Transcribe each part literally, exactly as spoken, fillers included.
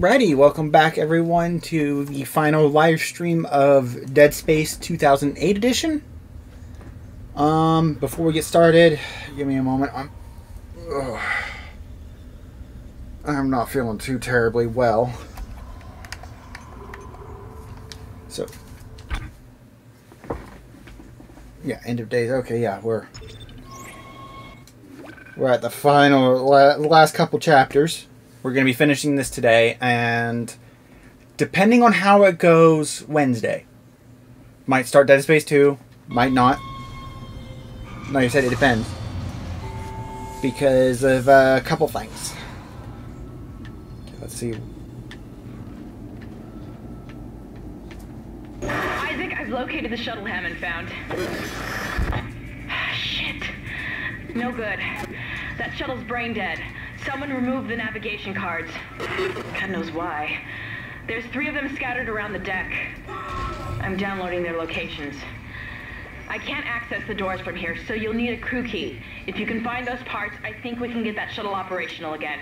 Alrighty, welcome back everyone to the final live stream of Dead Space two thousand eight edition. Um, before we get started, give me a moment. I'm, ugh, I'm not feeling too terribly well. So, yeah, end of days. Okay, yeah, we're we're at the final la last couple chapters. We're going to be finishing this today, and depending on how it goes Wednesday, might start Dead Space two, might not. Like I said, it depends. Because of uh, a couple things. Okay, let's see. Isaac, I've located the shuttle Hammond found. Shit. No good. That shuttle's brain dead. Someone removed the navigation cards. God knows why. There's three of them scattered around the deck. I'm downloading their locations. I can't access the doors from here, so you'll need a crew key. If you can find those parts, I think we can get that shuttle operational again.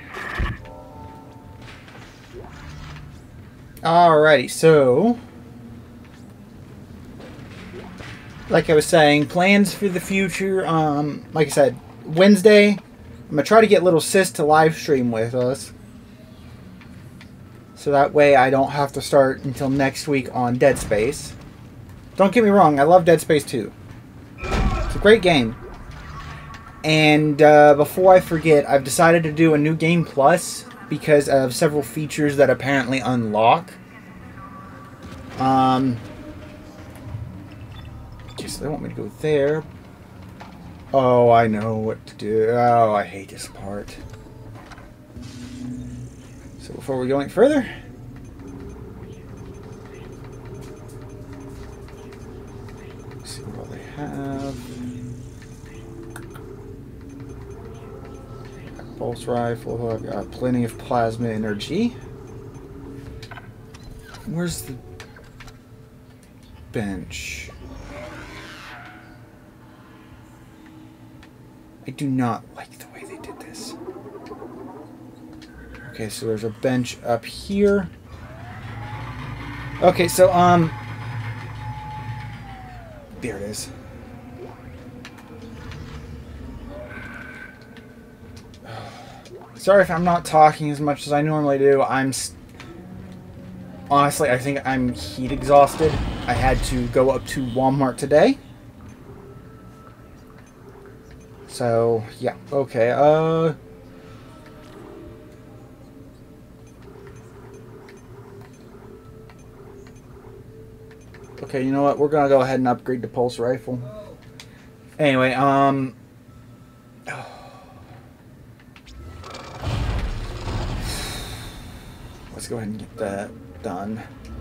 Alrighty, so like I was saying, plans for the future. Um, like I said, Wednesday, I'm going to try to get Little Sis to live stream with us. So that way I don't have to start until next week on Dead Space. Don't get me wrong, I love Dead Space two. It's a great game. And uh, before I forget, I've decided to do a new game plus because of several features that apparently unlock. Um, just they want me to go there. Oh, I know what to do. Oh, I hate this part. So before we go any further, let's see what they have. Got pulse rifle. I've got plenty of plasma energy. Where's the bench? I do not like the way they did this. Okay, so there's a bench up here. Okay, so, um... there it is. Sorry if I'm not talking as much as I normally do. I'm... Honestly, I think I'm heat exhausted. I had to go up to Walmart today. So, yeah, okay, uh... okay, you know what, we're gonna go ahead and upgrade the pulse rifle. Anyway, um... let's go ahead and get that done.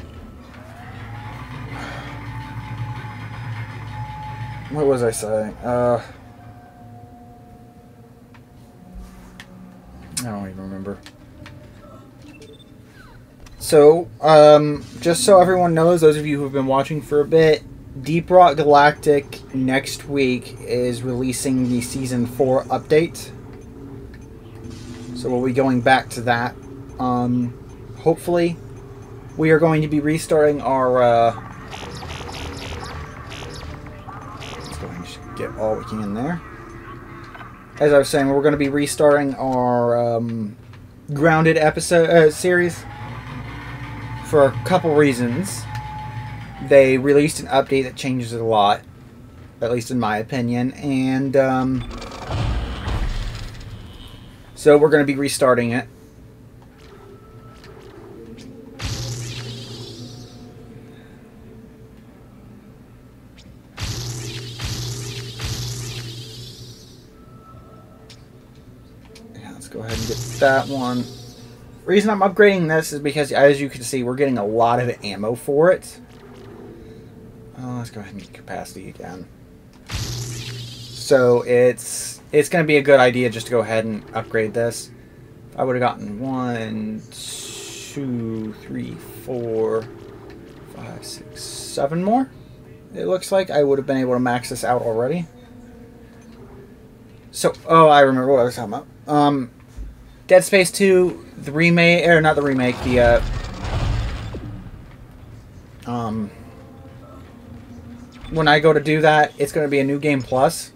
What was I saying? Uh... I don't even remember. So, um, just so everyone knows, those of you who have been watching for a bit, Deep Rock Galactic next week is releasing the Season four update. So we'll be going back to that. Um, hopefully, we are going to be restarting our, uh... let's go ahead and get all we can in there. As I was saying, we're going to be restarting our um, Grounded episode uh, series for a couple reasons. They released an update that changes it a lot, at least in my opinion, and um, so we're going to be restarting it. Go ahead and get that one. The reason I'm upgrading this is because, as you can see, we're getting a lot of ammo for it. Oh, let's go ahead and get capacity again. So it's it's going to be a good idea just to go ahead and upgrade this. I would have gotten one, two, three, four, five, six, seven more. It looks like I would have been able to max this out already. So, oh, I remember what I was talking about. Um, Dead Space two, the remake, or not the remake, the uh, um, when I go to do that, it's going to be a New Game Plus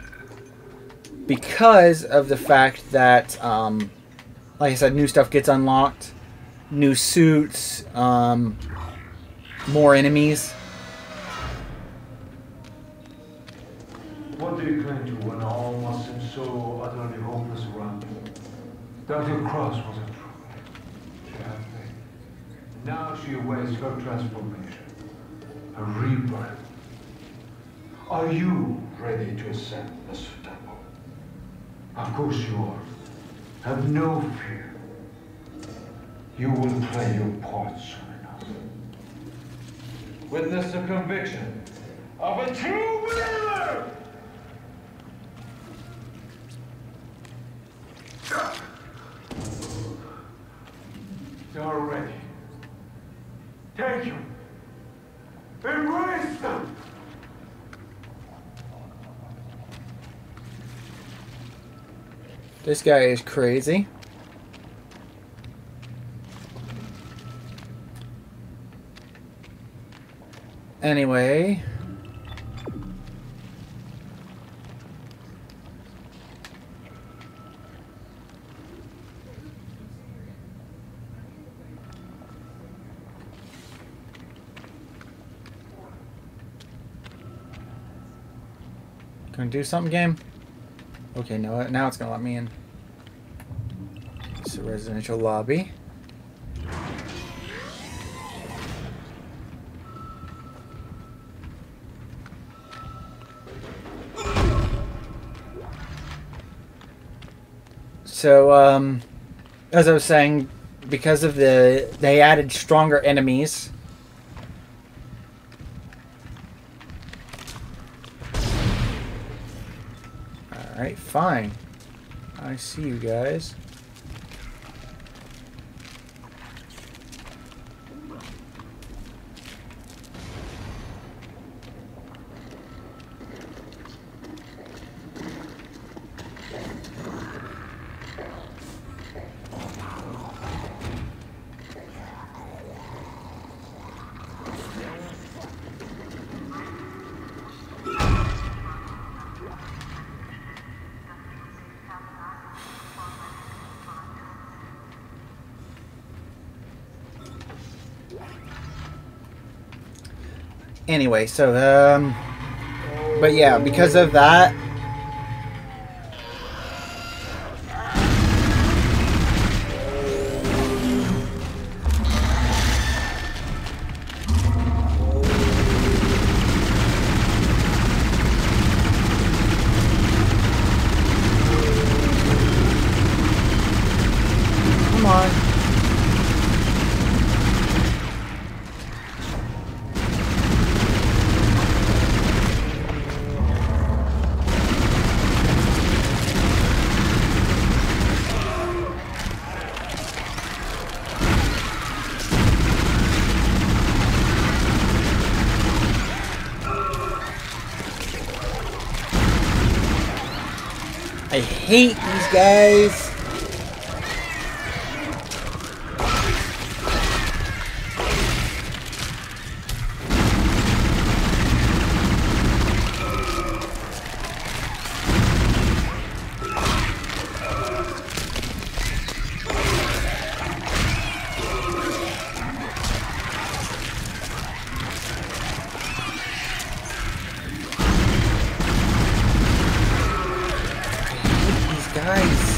because of the fact that, um, like I said, new stuff gets unlocked, new suits, um, more enemies. What do you cling to when all must seem so utterly hopeless around you? Doctor Cross was a true. She had faith. Now she awaits her transformation, her rebirth. Are you ready to ascend the temple? Of course you are. Have no fear. You will play your part soon enough. Witness the conviction of a true believer! You're ready. Take them. Embrace them. This guy is crazy. Anyway. Gonna do something, game? Okay, no, now it's gonna let me in. It's a residential lobby. So, um, as I was saying, because of the, they added stronger enemies. Alright, fine. I see you guys. Anyway, so, um, but yeah, because of that, come on. I hate these guys. Guys.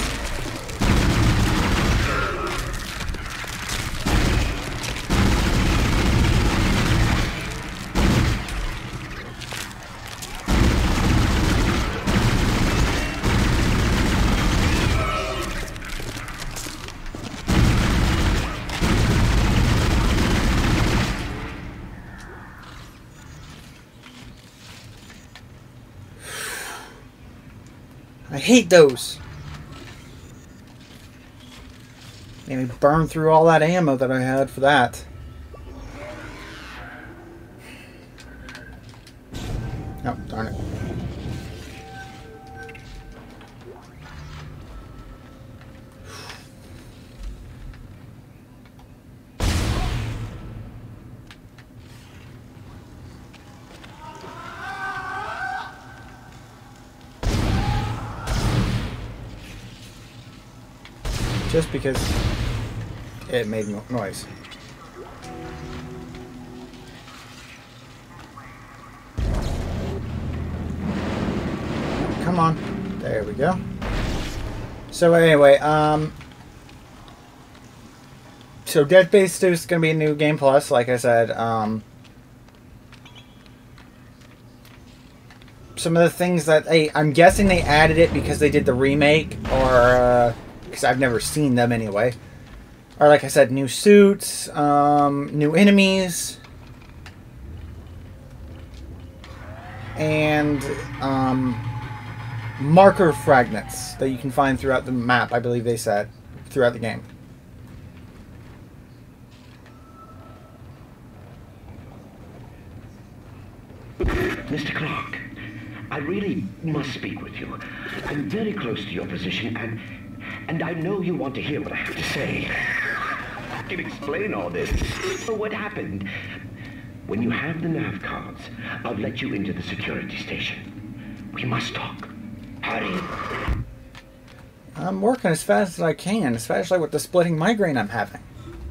I hate those. Made me burn through all that ammo that I had for that. Oh, darn it. just because it made no noise. Come on. There we go. So anyway, um... so Dead Space two is going to be a new Game Plus, like I said. Um... Some of the things that they... I'm guessing they added it because they did the remake, or... because uh, I've never seen them anyway. Or like I said, new suits, um, new enemies... and... um... marker fragments that you can find throughout the map, I believe they said, throughout the game. Mister Clark, I really must speak with you. I'm very close to your position, and and I know you want to hear what I have to say. I can explain all this. So what happened? When you have the nav cards, I'll let you into the security station. We must talk. Hurry. I'm working as fast as I can, especially with the splitting migraine I'm having.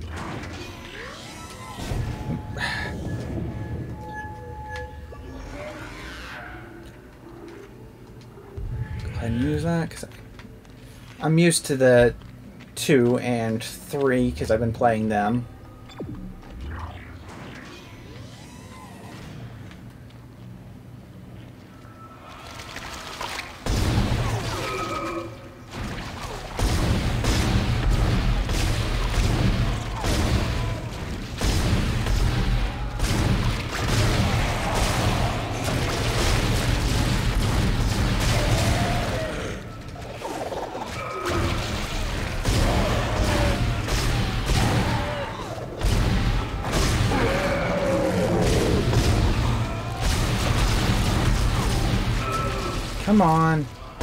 Go ahead and use that, because I'm used to the two and three, because I've been playing them. Come on.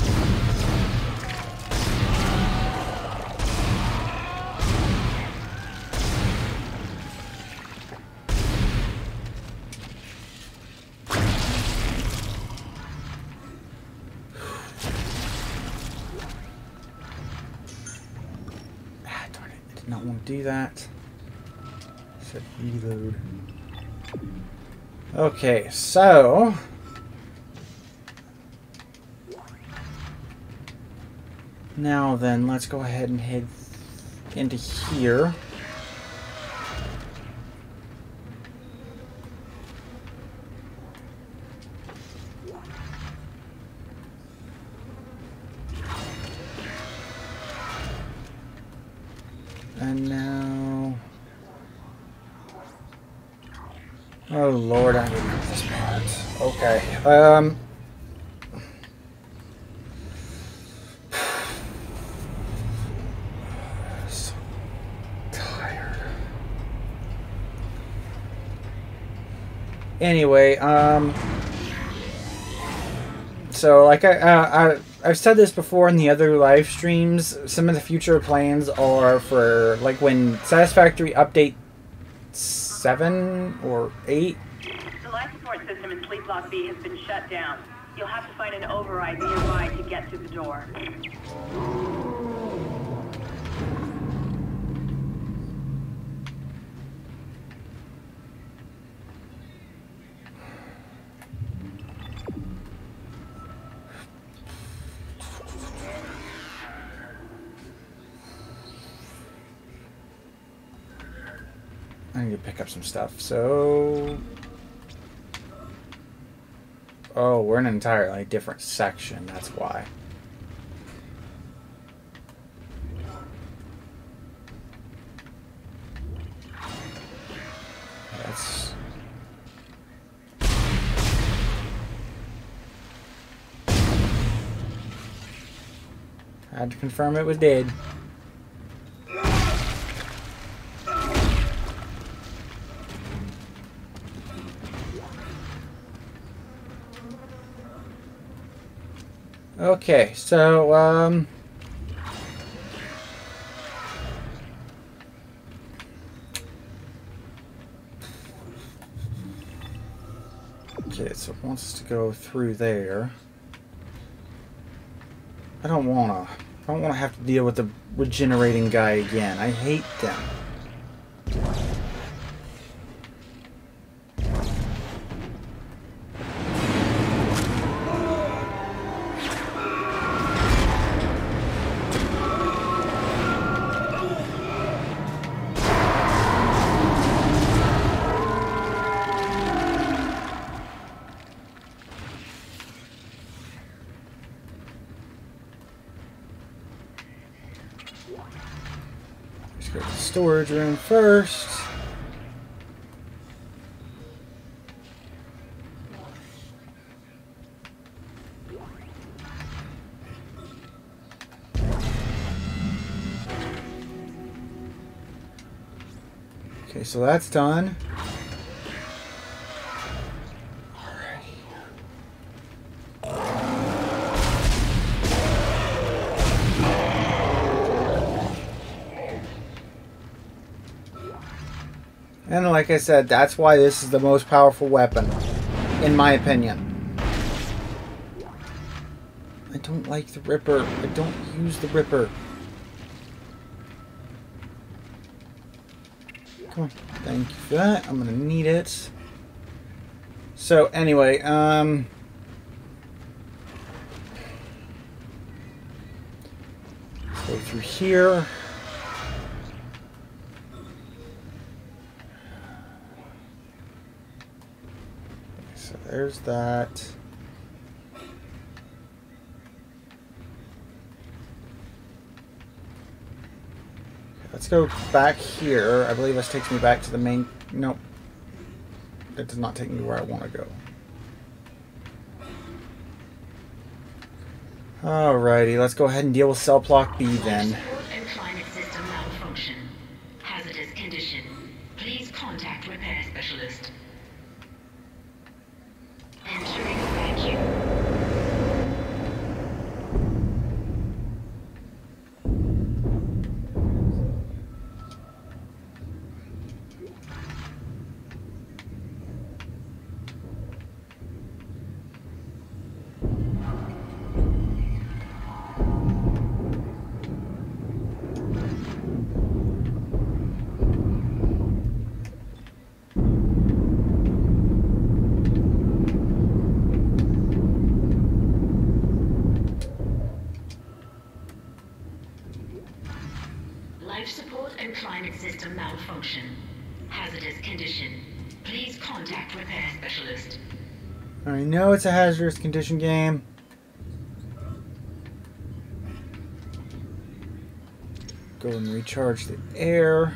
Ah, darn it. I did not want to do that. Said reload. Okay, so... now then, let's go ahead and head into here. And now... oh Lord, I remember this part. Okay, um... anyway, um, so like I, uh, I, I've said this before in the other live streams, some of the future plans are for, like, when Satisfactory Update seven or eight. The life support system in Sleep Block B has been shut down. You'll have to find an override nearby to get to the door. I need to pick up some stuff, so... oh, we're in an entirely different section, that's why. That's... I had to confirm it was dead. Okay, so, um... okay, so it wants us to go through there. I don't wanna. I don't want to have to deal with the regenerating guy again. I hate them. Let's go to the storage room first. Okay, so that's done. And like I said, that's why this is the most powerful weapon, in my opinion. I don't like the Ripper. I don't use the Ripper. Come on. Thank you for that. I'm going to need it. So, anyway, um... let's go through here. There's that. Let's go back here. I believe this takes me back to the main... Nope. That does not take me where I want to go. Alrighty, let's go ahead and deal with cell block B then. Support and climate system malfunction. Hazardous condition. Please contact repair specialist. Entering vacuum. Life support and climate system malfunction. Hazardous condition. Please contact repair specialist. I know it's a hazardous condition game. Go and recharge the air.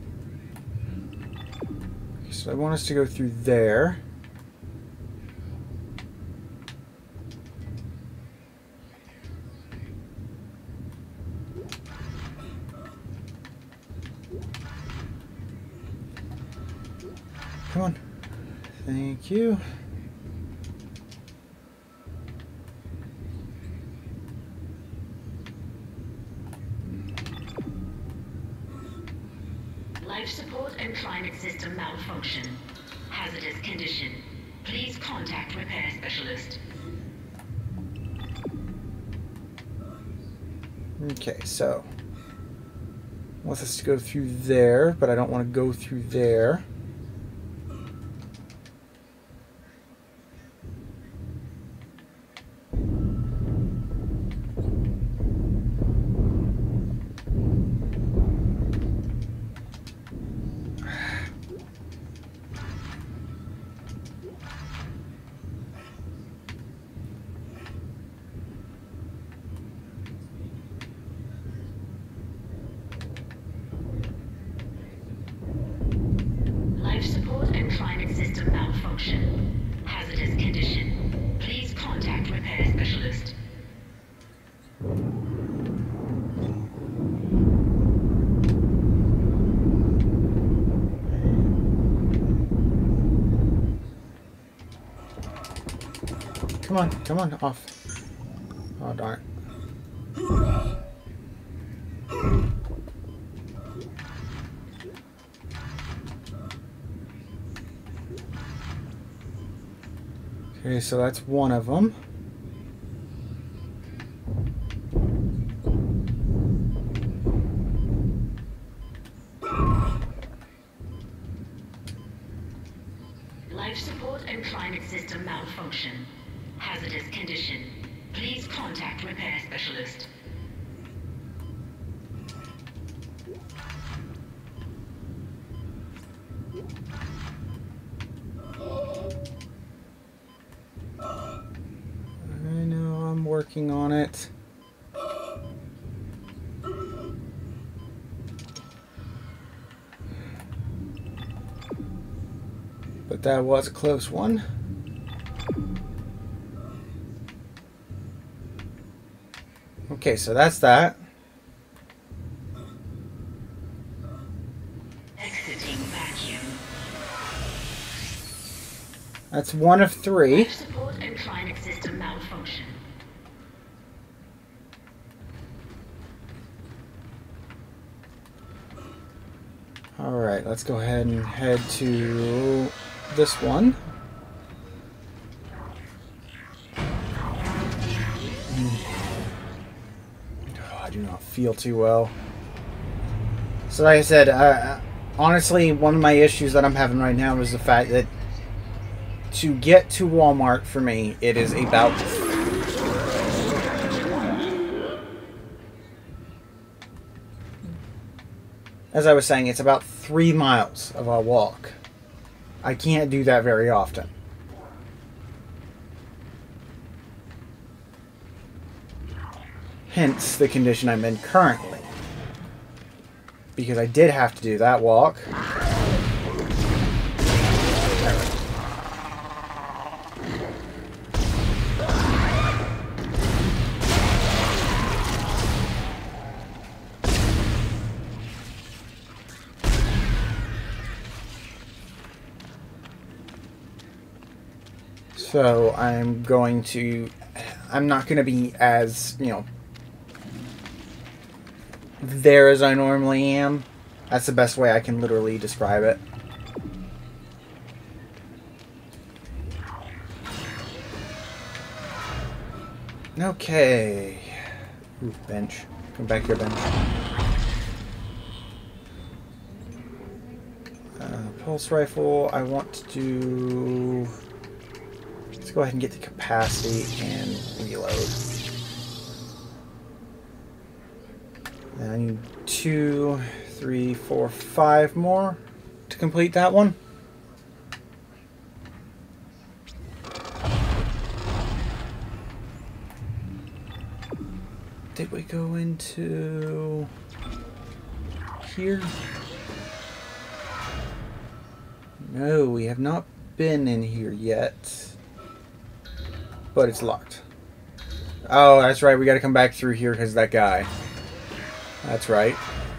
So I want us to go through there. Come on. Thank you. Life support and climate system malfunction. Hazardous condition. Please contact repair specialist. Okay, so I want us to go through there, but I don't want to go through there. Life support and climate system malfunction. Hazardous condition. Please contact repair specialist. Come on, come on, off. Oh, darn it. Okay, so that's one of them. Life support and climate system malfunction. Hazardous condition. Please contact repair specialist. I know, I'm working on it. But that was a close one. Okay, so that's that. Exiting vacuum. That's one of three. Life support and climate system malfunction. Alright, let's go ahead and head to this one. Oh, I do not feel too well. So like I said, uh, honestly, one of my issues that I'm having right now is the fact that to get to Walmart for me, it is about... As I was saying, it's about three miles of a walk. I can't do that very often. Hence the condition I'm in currently. Because I did have to do that walk. So I'm going to, I'm not going to be as, you know, there as I normally am. That's the best way I can literally describe it. Okay. Ooh, bench. Come back here, bench. Uh, pulse rifle, I want to do... Let's go ahead and get the capacity and reload. And I need two, three, four, five more to complete that one. Did we go into here? No, we have not been in here yet. But it's locked. Oh, that's right. We got to come back through here because of that guy. That's right.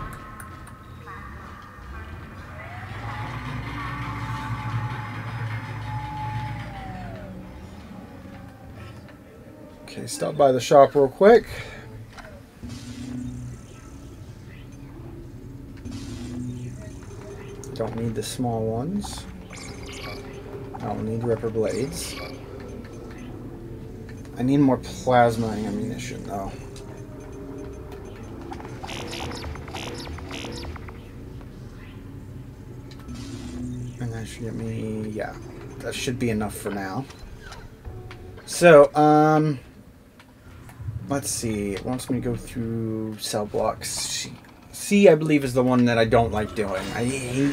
Okay, stop by the shop real quick. Don't need the small ones. I don't need ripper blades. I need more plasma ammunition, though. And that should get me... yeah, that should be enough for now. So, um... let's see. It wants me to go through cell blocks. C, I believe, is the one that I don't like doing. I hate...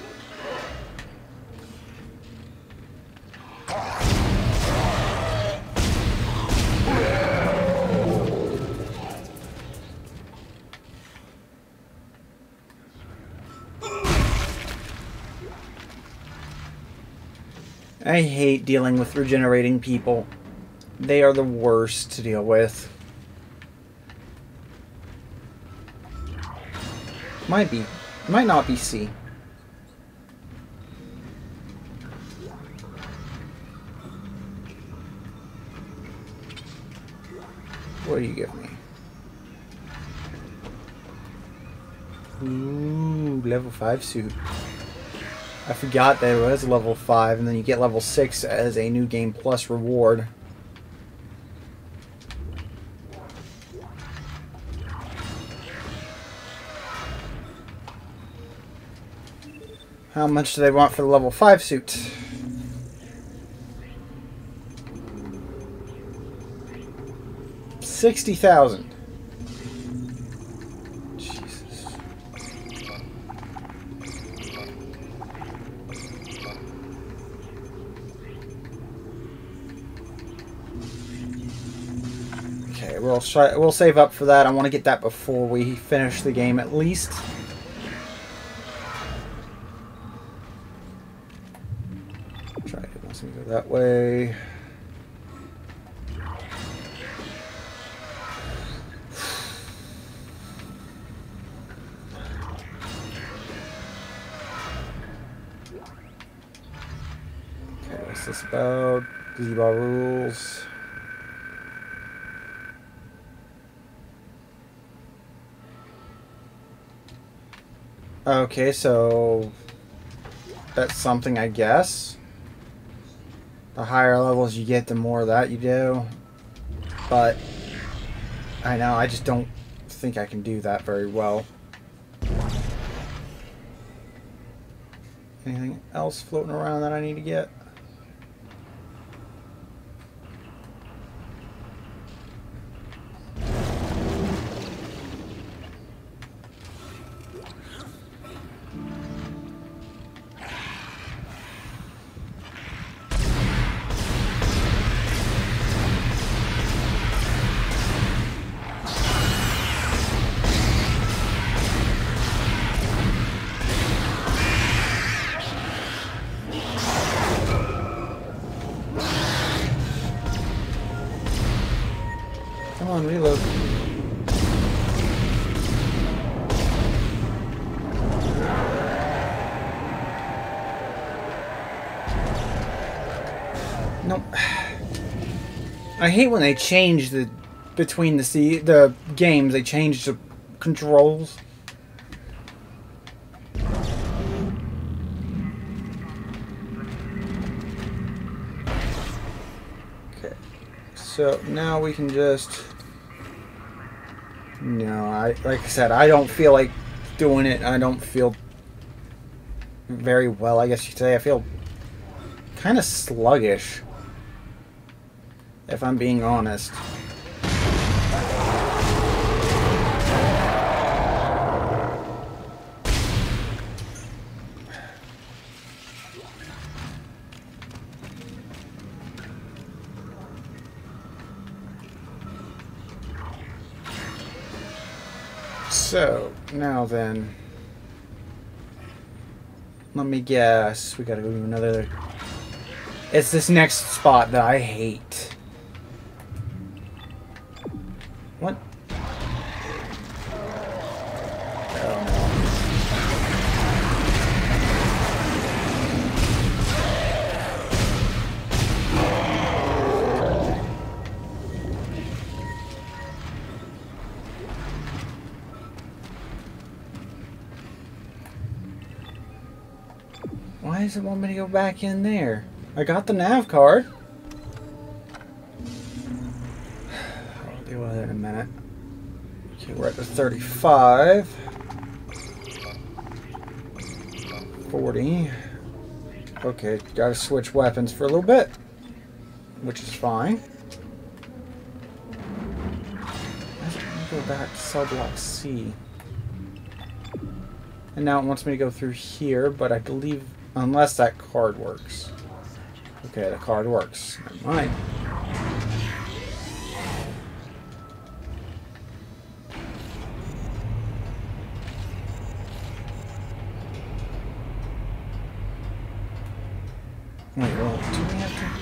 I hate dealing with regenerating people. They are the worst to deal with. Might be. Might not be C. What do you give me? Ooh, level five suit. I forgot that it was level five, and then you get level six as a New Game Plus reward. How much do they want for the level five suit? sixty thousand. Jesus. Okay, we'll try, we'll save up for that. I want to get that before we finish the game at least. Try it. Let's go that way. What's this about? Gazebo rules. Okay, so that's something, I guess. The higher levels you get, the more of that you do. But I know, I just don't think I can do that very well. Anything else floating around that I need to get? Come on, reload. Nope. I hate when they change the between the C, the games. They change the controls. Okay. So now we can just. No, I like I said, I don't feel like doing it. I don't feel very well, I guess you could say. I feel kind of sluggish, if I'm being honest. So, now then, let me guess, we gotta go to another, it's this next spot that I hate. What? Oh no. Why does it want me to go back in there? I got the nav card. I'll deal with it in a minute. Okay, we're at the thirty-five. forty. Okay, gotta switch weapons for a little bit, which is fine. Let's go back to cell block C. And now it wants me to go through here, but I believe, unless that card works. Okay, the card works. Never mind. Wait, well, do we have to?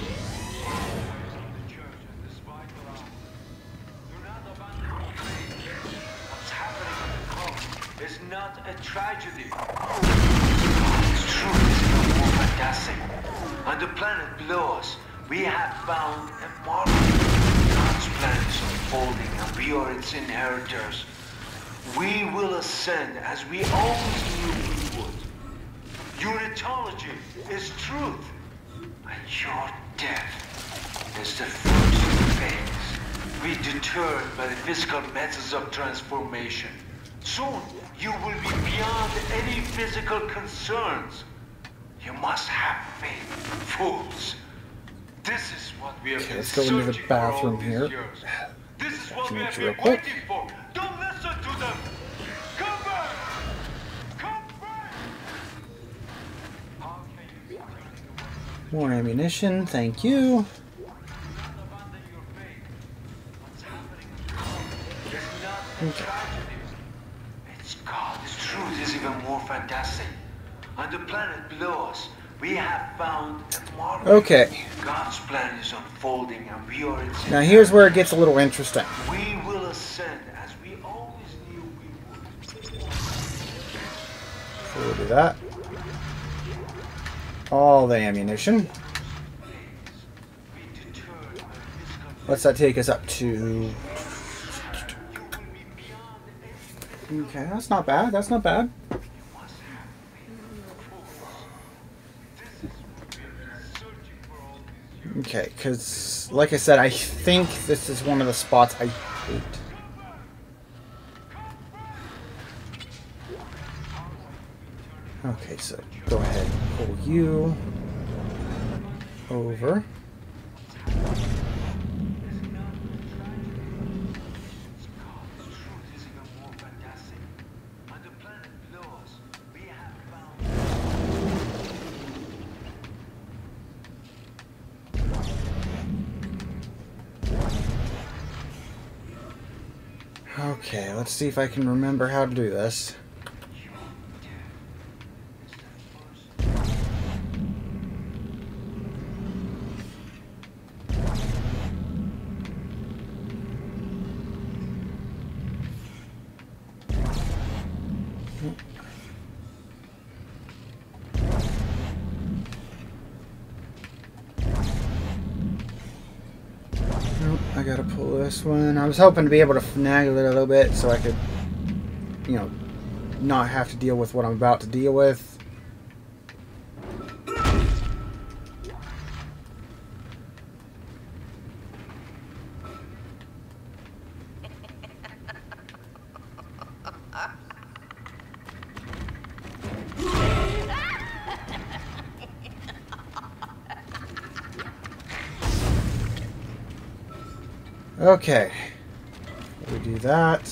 What's happening on the coast is not a tragedy. It's true, it's no more fantastic. On the planet below us, we have found a model. God's plan is unfolding, and we are its inheritors. We will ascend as we always knew we would. Unitology is truth, and your death is the first phase. Be deterred by the physical methods of transformation. Soon, you will be beyond any physical concerns. You must have faith, fools. This is what we have Okay, been let's go into the searching bathroom for all these here. years. This This is what we Make have sure real been quick. waiting for. Don't listen to them. Come back. Come back. More ammunition, thank you. Okay. It's God. This truth is even more fantastic. On the planet below us, we have found a marvel. Okay. God's plan is unfolding, and we are its. Now here's where it gets a little interesting. We will ascend as we always knew we would. So we'll do that. All the ammunition. What's that take us up to? Okay, that's not bad. That's not bad. Okay, because, like I said, I think this is one of the spots I hate. Okay, so go ahead and pull you over. Okay, let's see if I can remember how to do this. I gotta pull this one. I was hoping to be able to finagle it a little bit so I could, you know, not have to deal with what I'm about to deal with. Okay, we do that.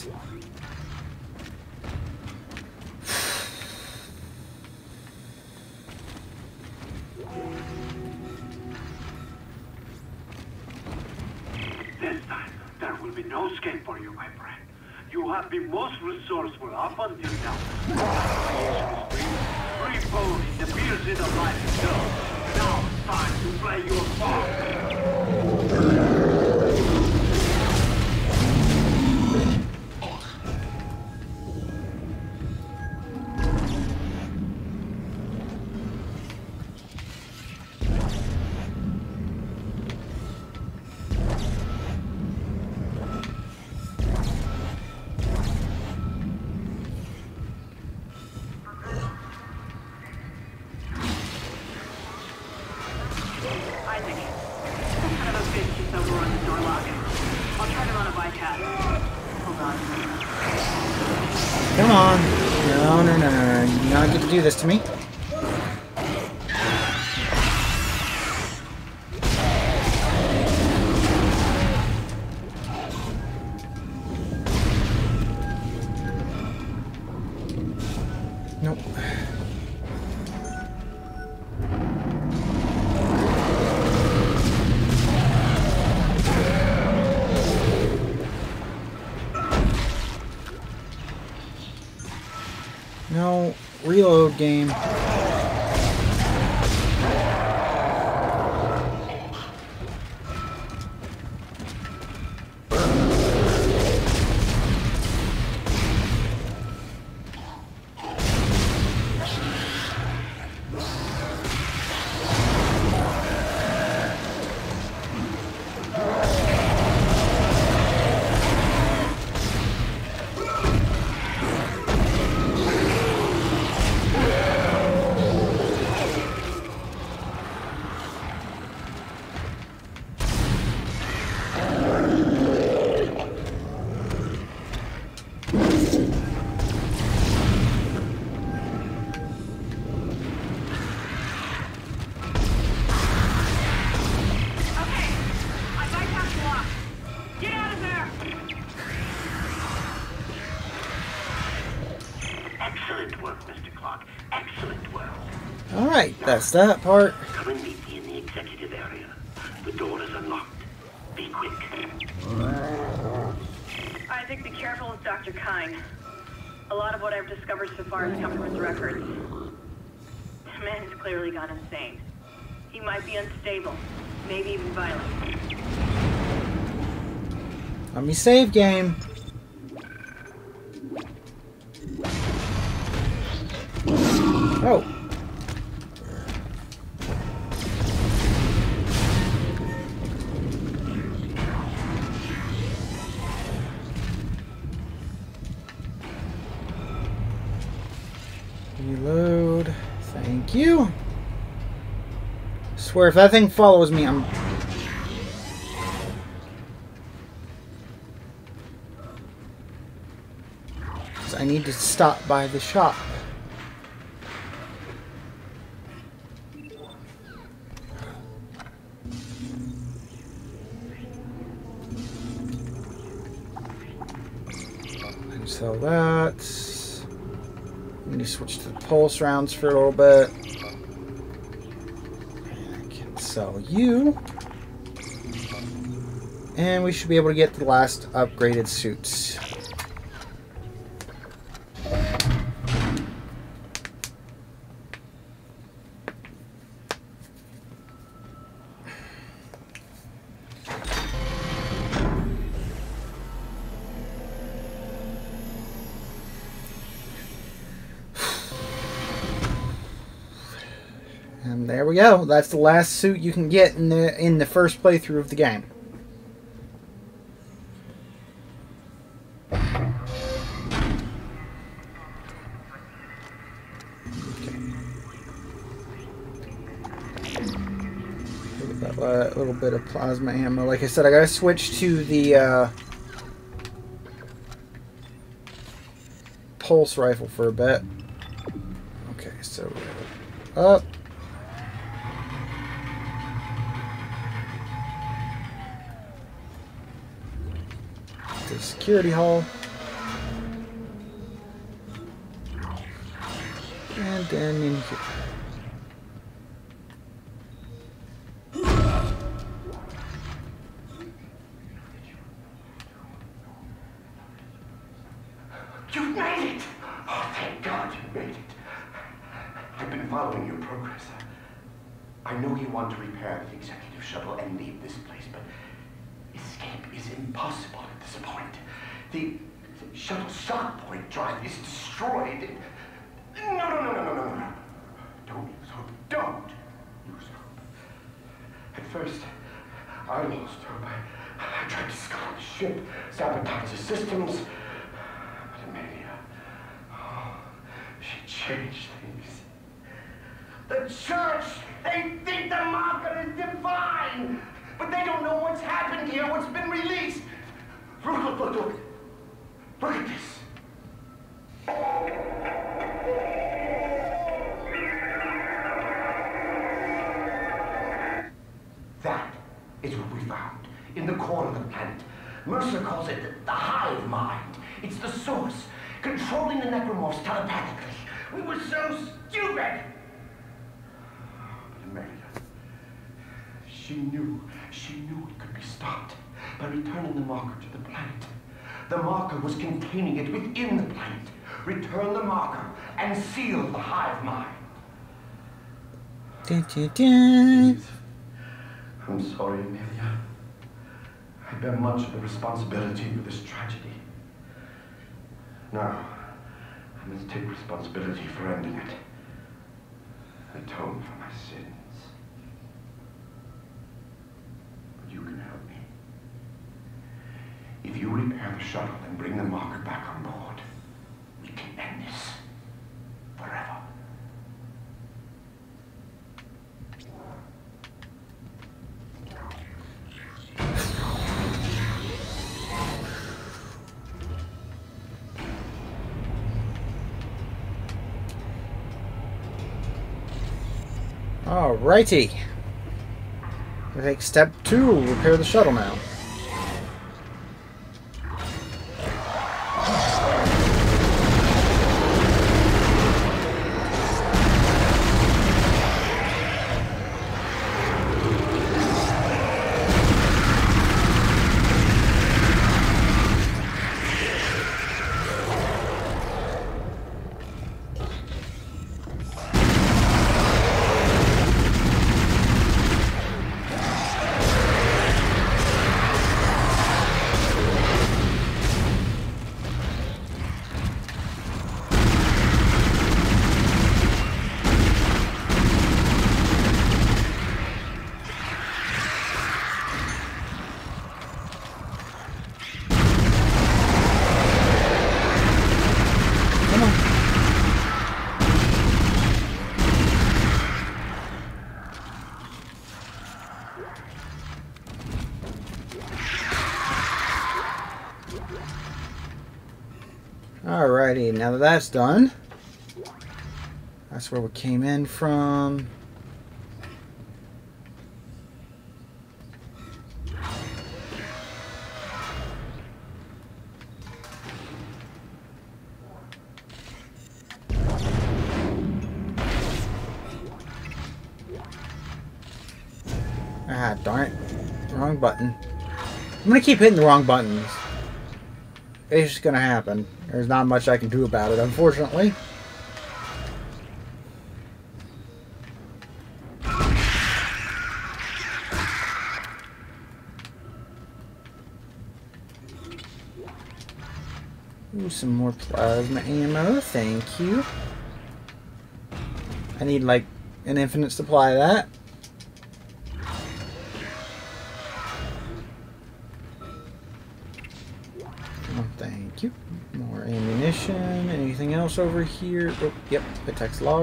This time, there will be no escape for you, my friend. You have been most resourceful up until now. Free bone in the pursuit of life itself. Now it's time to play your part. Come on. No, no, no, no, no. You do not get to do this to me. Nope. No, reload game. Alright, that's that part. Come and meet me in the executive area. The door is unlocked. Be quick. Isaac, be careful with Doctor Kine. A lot of what I've discovered so far has come from his records. The man has clearly gone insane. He might be unstable, maybe even violent. Let me save game. Oh. Reload. Thank you. Swear if that thing follows me, I'm... I need to stop by the shop. And sell that. I need to switch to the pulse rounds for a little bit. And I can sell you. And we should be able to get the last upgraded suits. And there we go. That's the last suit you can get in the in the first playthrough of the game. A little bit of plasma ammo. Like I said, I gotta switch to the uh, pulse rifle for a bit. Okay, so up. The security hall. And then in here. You've made it! Oh, thank God you made it. I've been following your progress. I know you want to repair the executive shuttle and leave this place, but escape is impossible at this point. The, the shuttle shock point drive is destroyed. No, no, no, no, no, no, no. Don't lose hope. Don't lose hope. At first, I lost hope. I, I tried to scuttle the ship, sabotage the systems. But Amelia, oh, she changed things. The church, they think the marker is divine, but they don't know what's happened here, what's been released. Look, look, look, look. Look at this. That is what we found in the core of the planet. Mercer calls it the, the hive mind. It's the source, controlling the necromorphs telepathically. We were so stupid. But Amelia, she knew, she knew it could be stopped by returning the marker to the planet. The marker was containing it within the planet. Return the marker and seal the hive mind. Dun, dun, dun. I'm sorry, Amelia. I bear much of the responsibility for this tragedy. Now, I must take responsibility for ending it. Atone for my sins. But you can help me. If you repair the shuttle and bring the marker back on board, we can end this forever. Alrighty. We take step two, repair the shuttle now. Alrighty, now that that's done, that's where we came in from. Ah, darn it. Wrong button. I'm gonna keep hitting the wrong buttons. It's just gonna happen. There's not much I can do about it, unfortunately. Ooh, some more plasma ammo, thank you. I need like an infinite supply of that. Oh, thank you. More ammunition. Anything else over here? Oh, yep, a text log.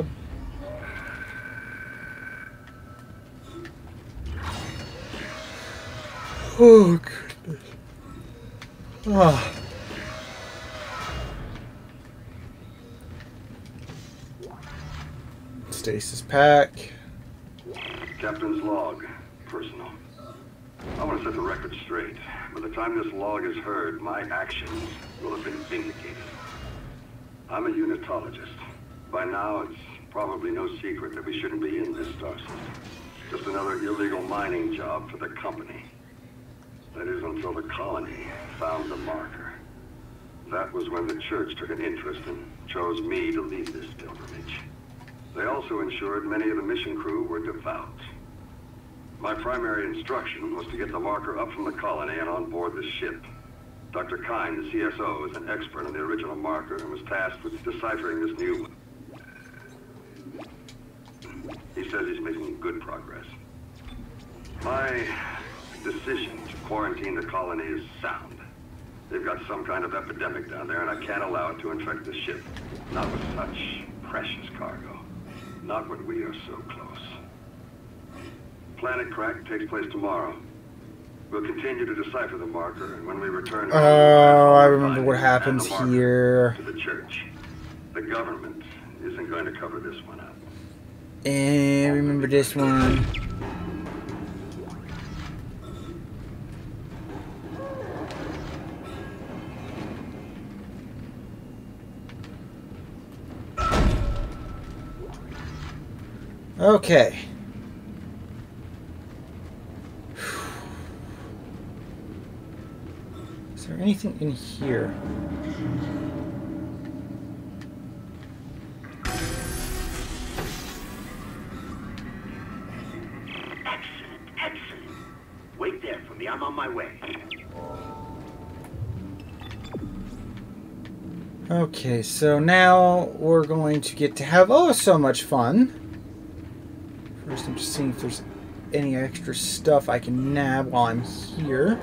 Oh, goodness. Oh. Stasis pack. Captain's log. Personal. I want to set the record straight. By the time this log is heard, my actions will have been vindicated. I'm a unitologist. By now, it's probably no secret that we shouldn't be in this star system. Just another illegal mining job for the company. That is until the colony found the marker. That was when the church took an interest and chose me to lead this pilgrimage. They also ensured many of the mission crew were devout. My primary instruction was to get the marker up from the colony and on board the ship. Doctor Kine, the C S O, is an expert on the original marker and was tasked with deciphering this new one. He says he's making good progress. My decision to quarantine the colony is sound. They've got some kind of epidemic down there, and I can't allow it to infect the ship. Not with such precious cargo. Not when we are so close. Planet Crack takes place tomorrow. We'll continue to decipher the marker, and when we return... Oh, I remember what happens here. ...to the church. The government isn't going to cover this one up. And remember this one. Okay. Is there anything in here? Excellent, excellent. Wait there for me. I'm on my way. Okay, so now we're going to get to have oh so much fun. First, I'm just seeing if there's any extra stuff I can nab while I'm here.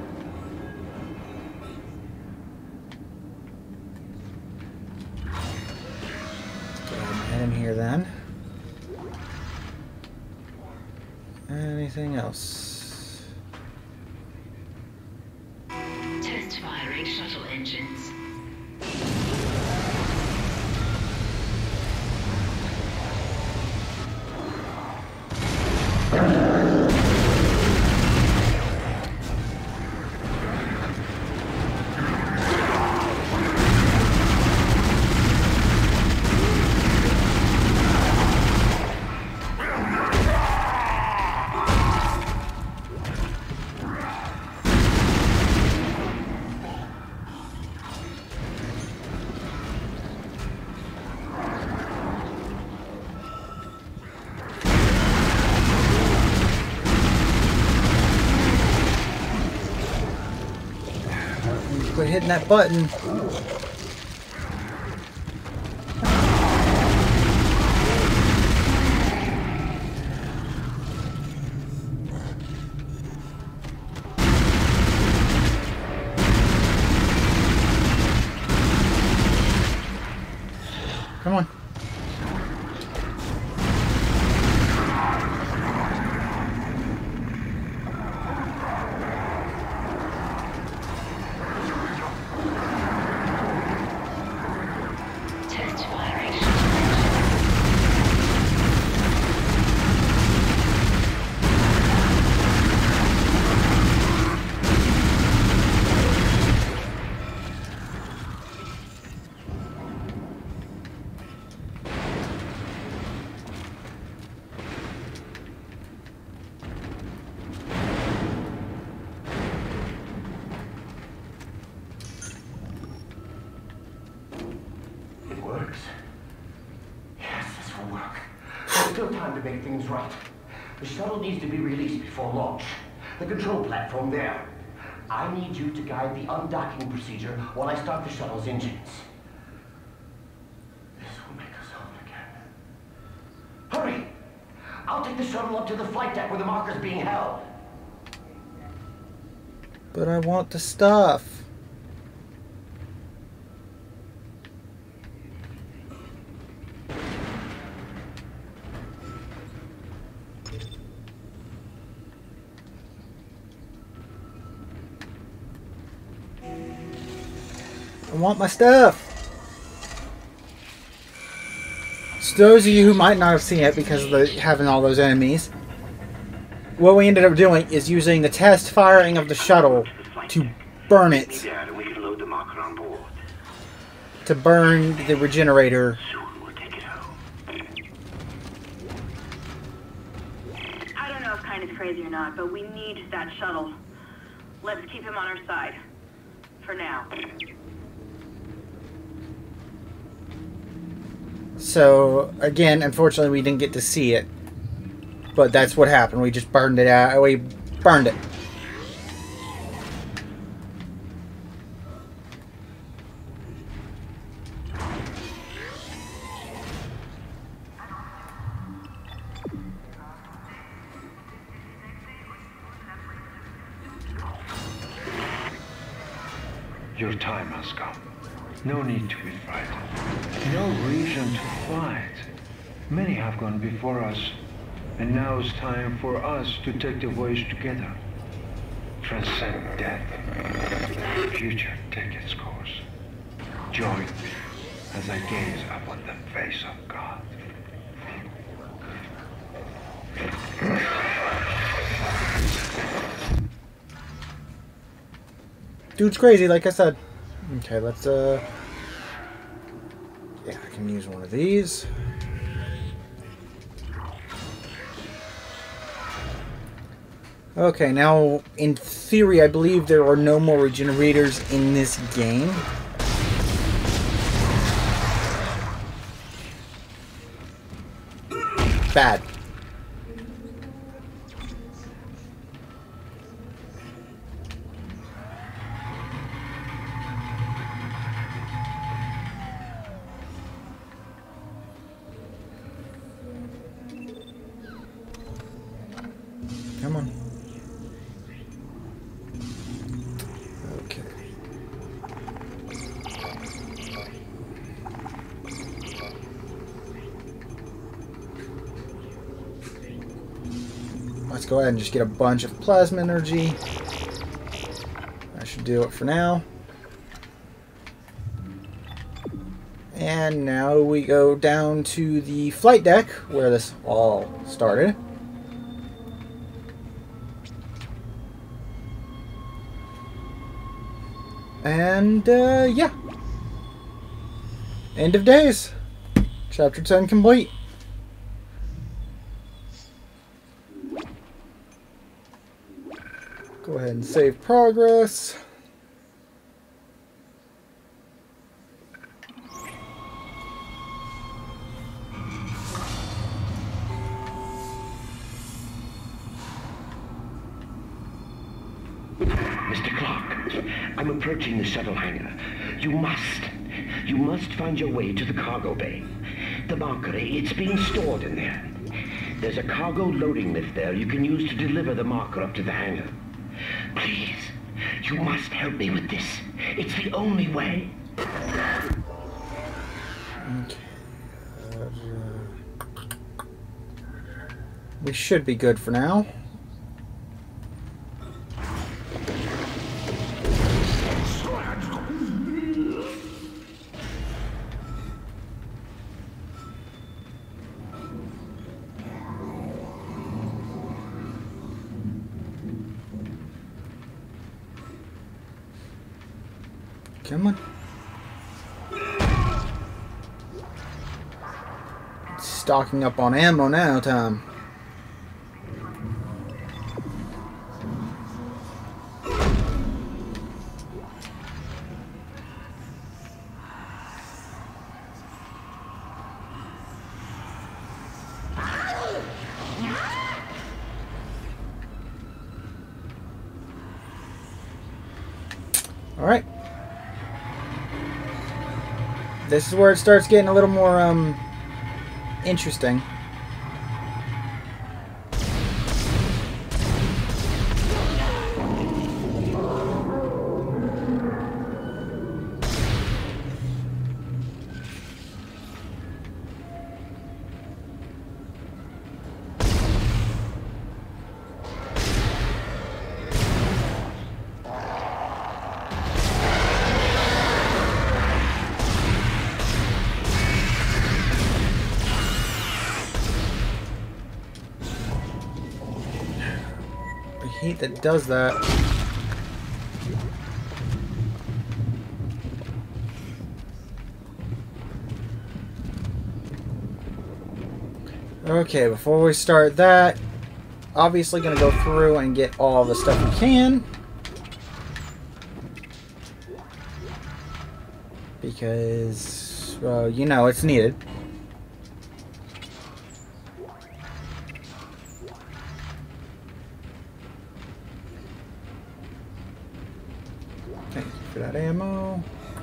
Let's go ahead and head in here then. Anything else? Test firing shuttle engines. Quit hitting that button. Come on. to make things right. The shuttle needs to be released before launch. The control platform there. I need you to guide the undocking procedure while I start the shuttle's engines. This will make us home again. Hurry! I'll take the shuttle up to the flight deck where the marker's being held. But I want the stuff. I want my stuff. So those of you who might not have seen it because of the, having all those enemies, what we ended up doing is using the test firing of the shuttle to burn it. Yeah, and we can load the marker on board. To burn the regenerator. Soon we'll take it home. I don't know if Kine is crazy or not, but we need that shuttle. Let's keep him on our side. For now. So, again, unfortunately we didn't get to see it. But that's what happened. We just burned it out. We burned it. Your time has come. No need to be frightened. No reason to fight. Many have gone before us, and now it's time for us to take the voyage together. Transcend death. The future take its course. Join me as I gaze upon the face of God. Dude's crazy, like I said. Okay, let's, uh... yeah, I can use one of these. Okay, now, in theory, I believe there are no more regenerators in this game. Bad. Come on. Okay. Let's go ahead and just get a bunch of plasma energy. That should do it for now. And now we go down to the flight deck where this all started. And, uh, yeah. End of days. Chapter ten complete. Go ahead and save progress. Mister Clark, I'm approaching the shuttle hangar. You must, you must find your way to the cargo bay. The marker, it's being stored in there. There's a cargo loading lift there you can use to deliver the marker up to the hangar. Please, you must help me with this. It's the only way. Okay. We should be good for now. Come on. Stocking up on ammo now, Tom. Alright. This is where it starts getting a little more, um, interesting. Heat that does that. Okay, before we start that, obviously gonna go through and get all the stuff we can. Because, well, you know, it's needed. Thank you for that ammo.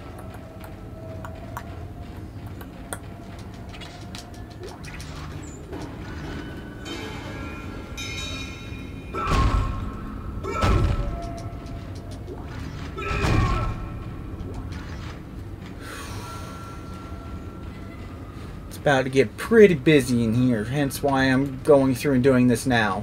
It's about to get pretty busy in here, hence why I'm going through and doing this now.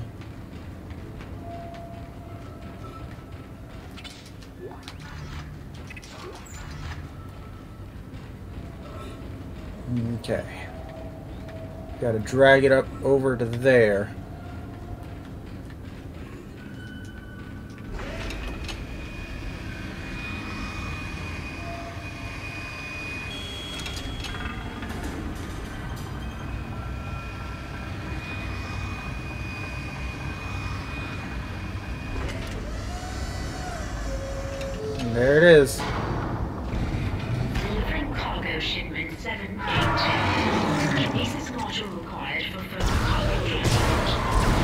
Okay. Got to drag it up over to there. And there it is. Delivering cargo shipment seven eight two. Kinesis module required for further cargo transport.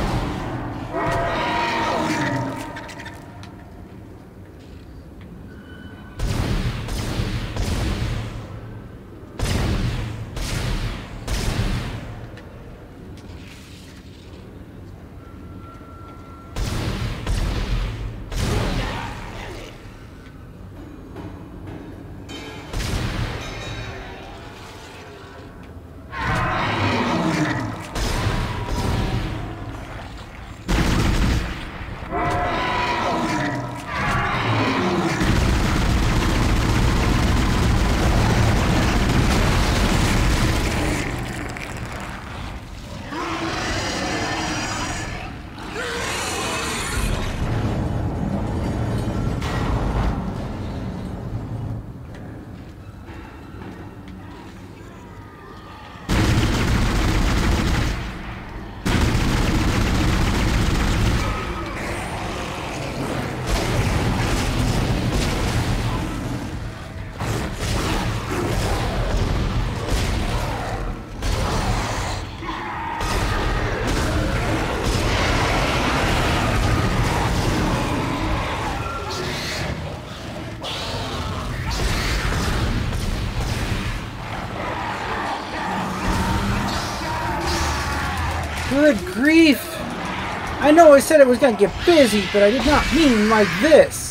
Good grief! I know I said it was gonna get busy, but I did not mean like this.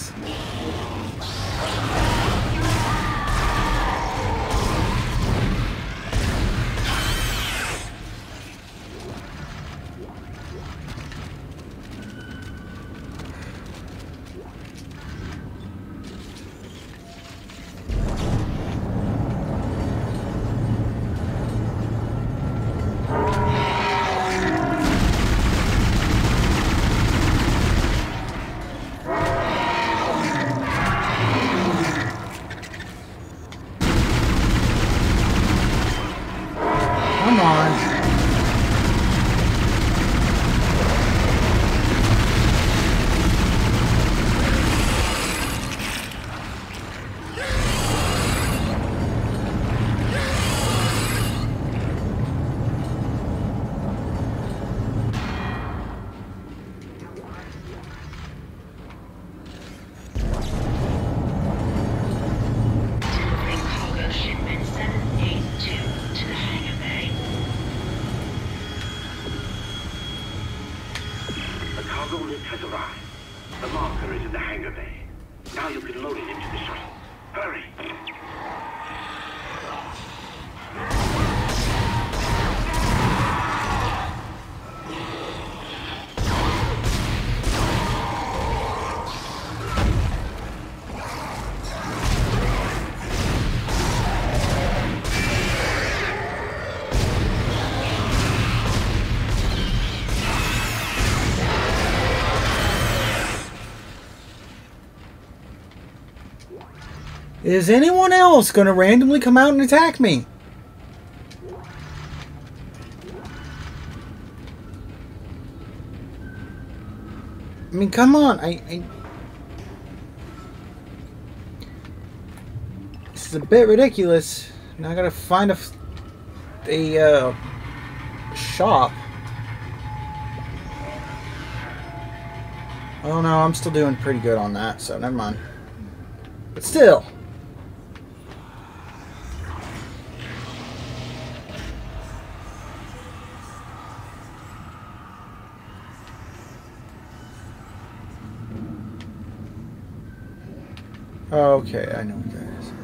The marker is in the hangar bay. Now you can load it into the shuttle. Hurry! Is anyone else going to randomly come out and attack me? I mean, come on. I, I... This is a bit ridiculous. Now I gotta find a, a uh, shop. Oh no, I'm still doing pretty good on that, so never mind. But still. Okay, I know what that is.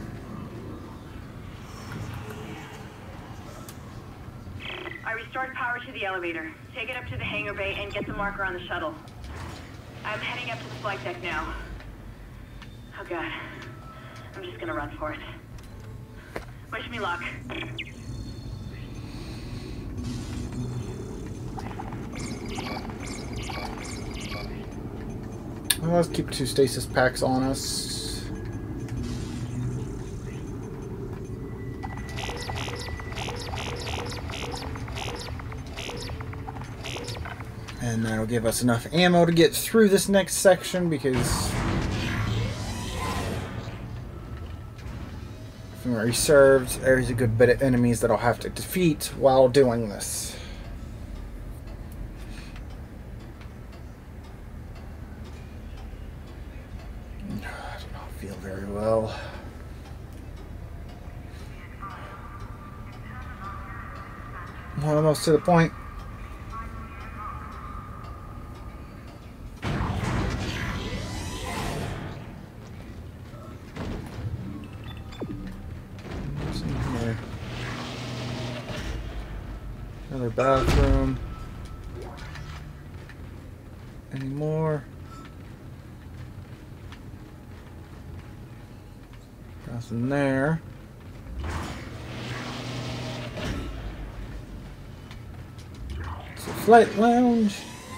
I restored power to the elevator. Take it up to the hangar bay and get the marker on the shuttle. I'm heading up to the flight deck now. Oh god. I'm just gonna run for it. Wish me luck. Well, let's keep two stasis packs on us. And that'll give us enough ammo to get through this next section, because from where he served, there's a good bit of enemies that I'll have to defeat while doing this. I do not feel very well. I'm almost to the point. Another bathroom. Any more? Nothing there. It's a flight lounge.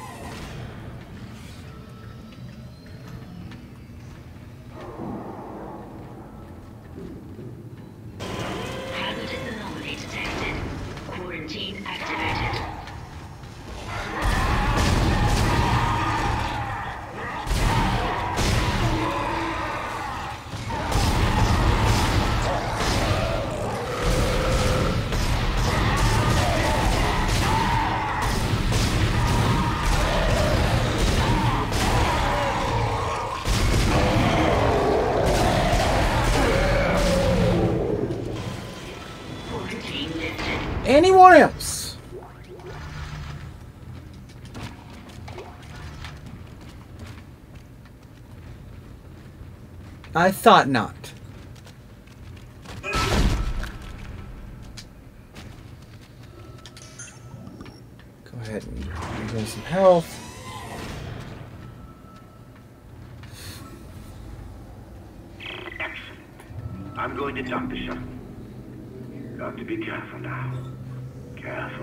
Anyone else? I thought not. Go ahead and gain some health. Excellent. I'm going to dock the shuttle. Got to be careful now. Careful.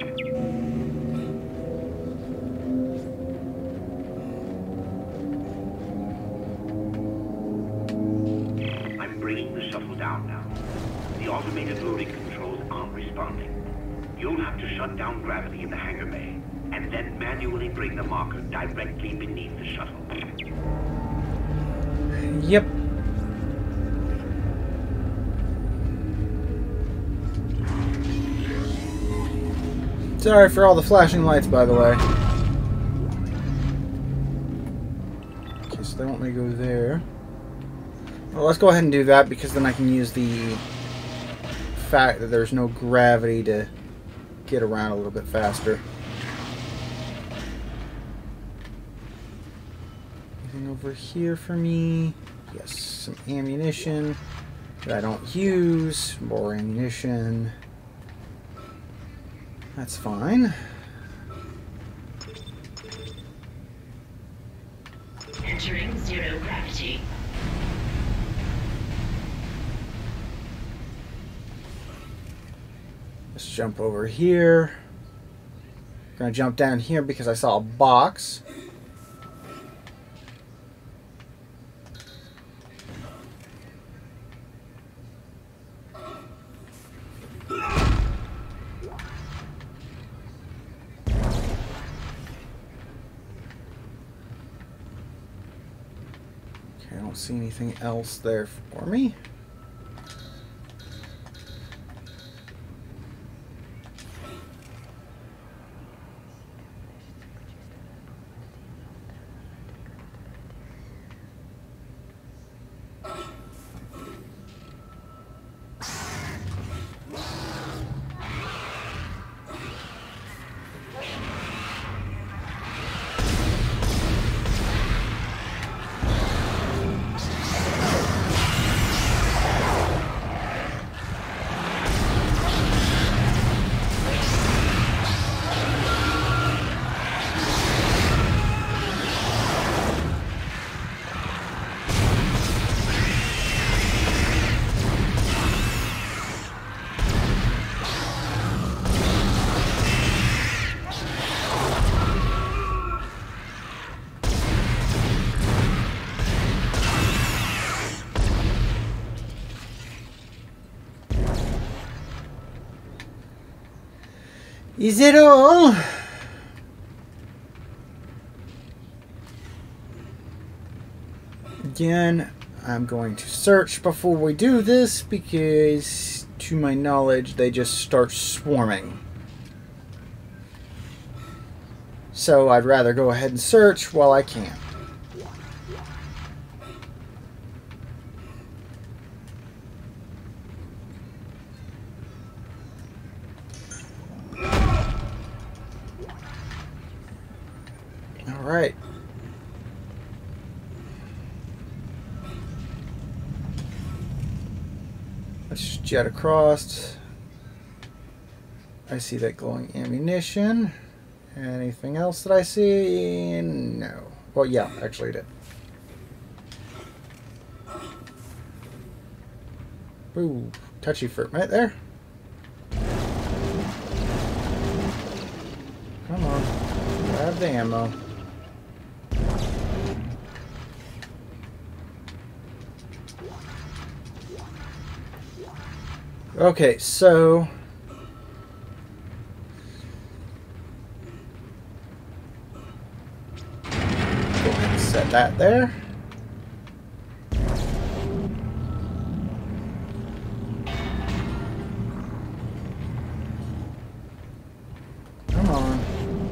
I'm bringing the shuttle down now. The automated loading controls aren't responding. You'll have to shut down gravity in the hangar bay, and then manually bring the marker directly beneath the shuttle. Yep. Sorry for all the flashing lights, by the way. Okay, so they want me to go there. Well, let's go ahead and do that, because then I can use the fact that there's no gravity to get around a little bit faster. Anything over here for me? Yes, some ammunition that I don't use. More ammunition. That's fine. Entering zero gravity. Let's jump over here. Gonna jump down here because I saw a box. Okay, I don't see anything else there for me. Is it all? Again, I'm going to search before we do this because, to my knowledge, they just start swarming. So I'd rather go ahead and search while I can. Alright. Let's jet across. I see that glowing ammunition. Anything else that I see? No. Well, yeah, actually I did. Ooh, touchy for a minute there. Come on, grab the ammo. Okay, so go ahead and set that there. Come on.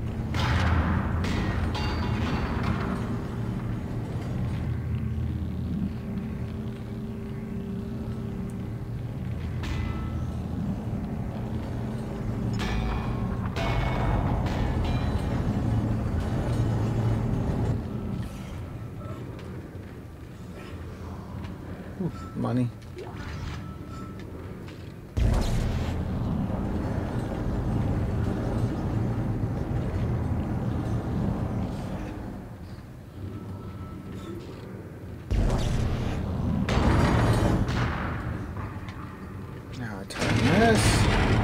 Ooh, money. Now I turn this.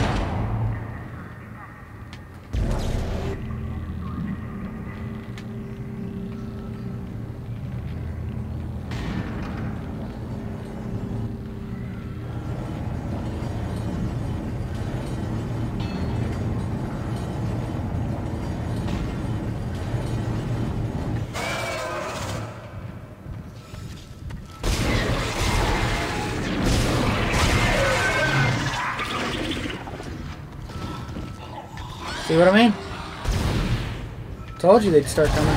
See what I mean? Told you they'd start coming.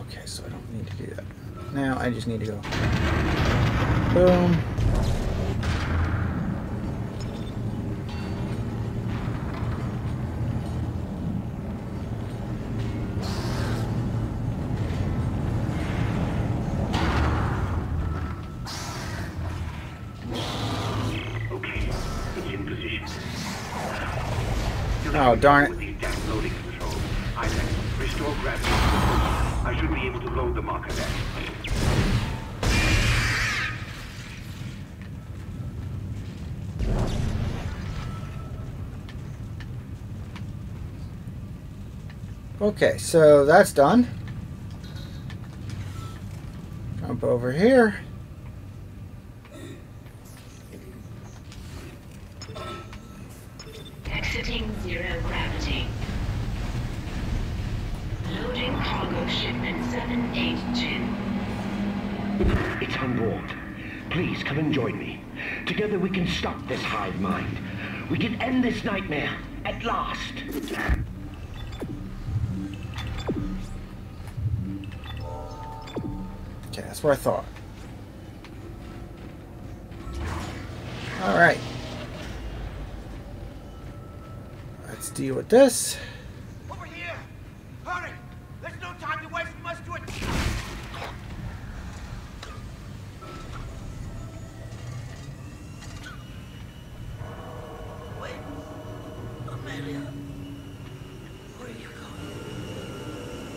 Okay, so I don't need to do that. Now I just need to go. Boom. Oh, darn it. Loading control. Isaac, restore gravity. I should be able to load the marker there. Okay, so that's done. Jump over here. Exiting zero gravity. Loading cargo shipment seven eight two. It's on board. Please come and join me. Together we can stop this hive mind. We can end this nightmare at last. Okay, that's what I thought. All right. Let's deal with this. Over here! Hurry! There's no time to waste. We must do it. Wait, Amelia. Where are you going?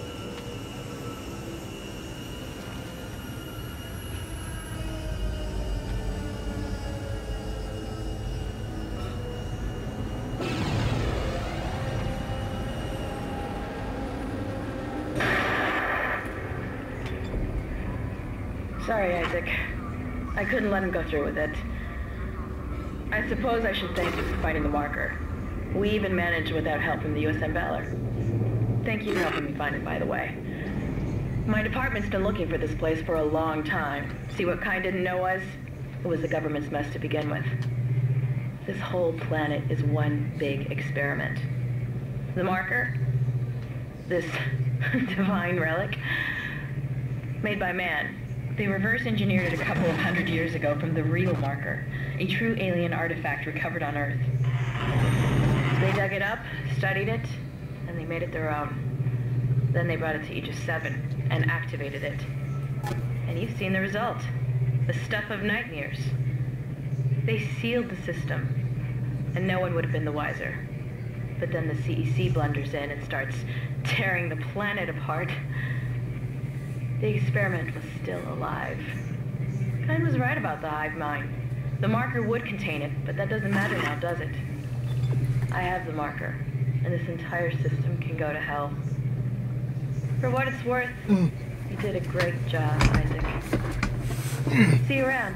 Sorry, Isaac. I couldn't let him go through with it. I suppose I should thank you for finding the marker. We even managed without help from the U S M Valor. Thank you for helping me find it, by the way. My department's been looking for this place for a long time. See what Kyne didn't know was? It was the government's mess to begin with. This whole planet is one big experiment. The marker? This divine relic? Made by man. They reverse engineered it a couple of hundred years ago from the real marker, a true alien artifact recovered on Earth. They dug it up, studied it, and they made it their own. Then they brought it to Aegis seven and activated it. And you've seen the result. The stuff of nightmares. They sealed the system, and no one would have been the wiser. But then the C E C blunders in and starts tearing the planet apart. The experiment was still alive. Kyne was right about the hive mind. The marker would contain it, but that doesn't matter now, does it? I have the marker, and this entire system can go to hell. For what it's worth, mm. you did a great job, Isaac. See you around.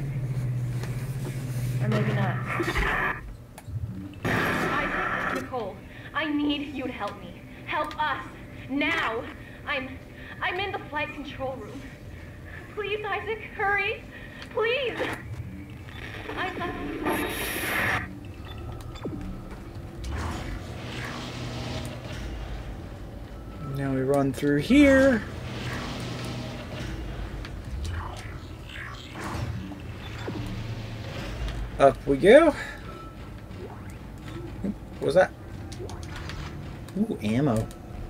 Or maybe not. Isaac, Nicole, I need you to help me. Help us. Now. I'm... I'm in the flight control room. Please, Isaac, hurry. Please. I love you. Now we run through here. Up we go. What was that? Ooh, ammo.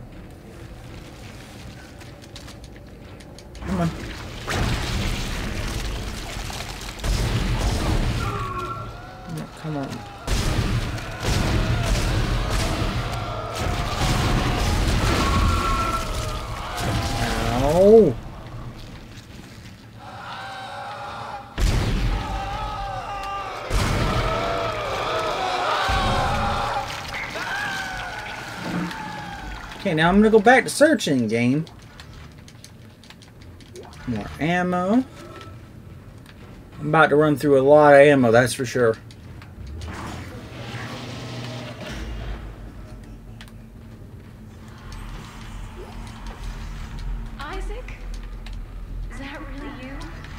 Come on. No, come on. Ow. Okay, now I'm gonna go back to searching game. More ammo. I'm about to run through a lot of ammo, that's for sure. Isaac? Is that really you?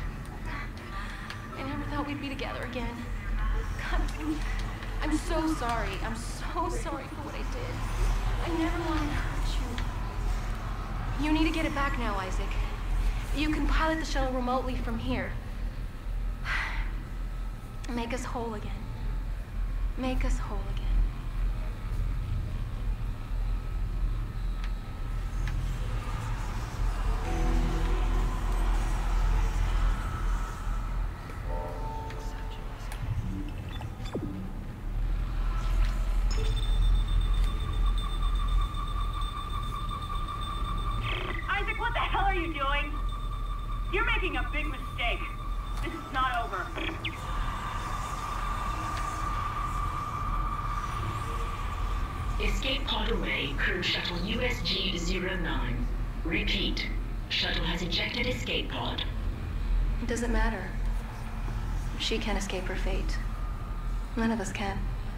I never thought we'd be together again. God, I'm so sorry. I'm so sorry for what I did. I never wanted to hurt you. You need to get it back now, Isaac. You can pilot the shuttle remotely from here. Make us whole again. Make us whole again. Isaac, what the hell are you doing? You're making a big mistake. This is not over. Escape pod away, crew shuttle U S G zero nine. Repeat. Shuttle has ejected escape pod. It doesn't matter. She can't escape her fate. None of us can.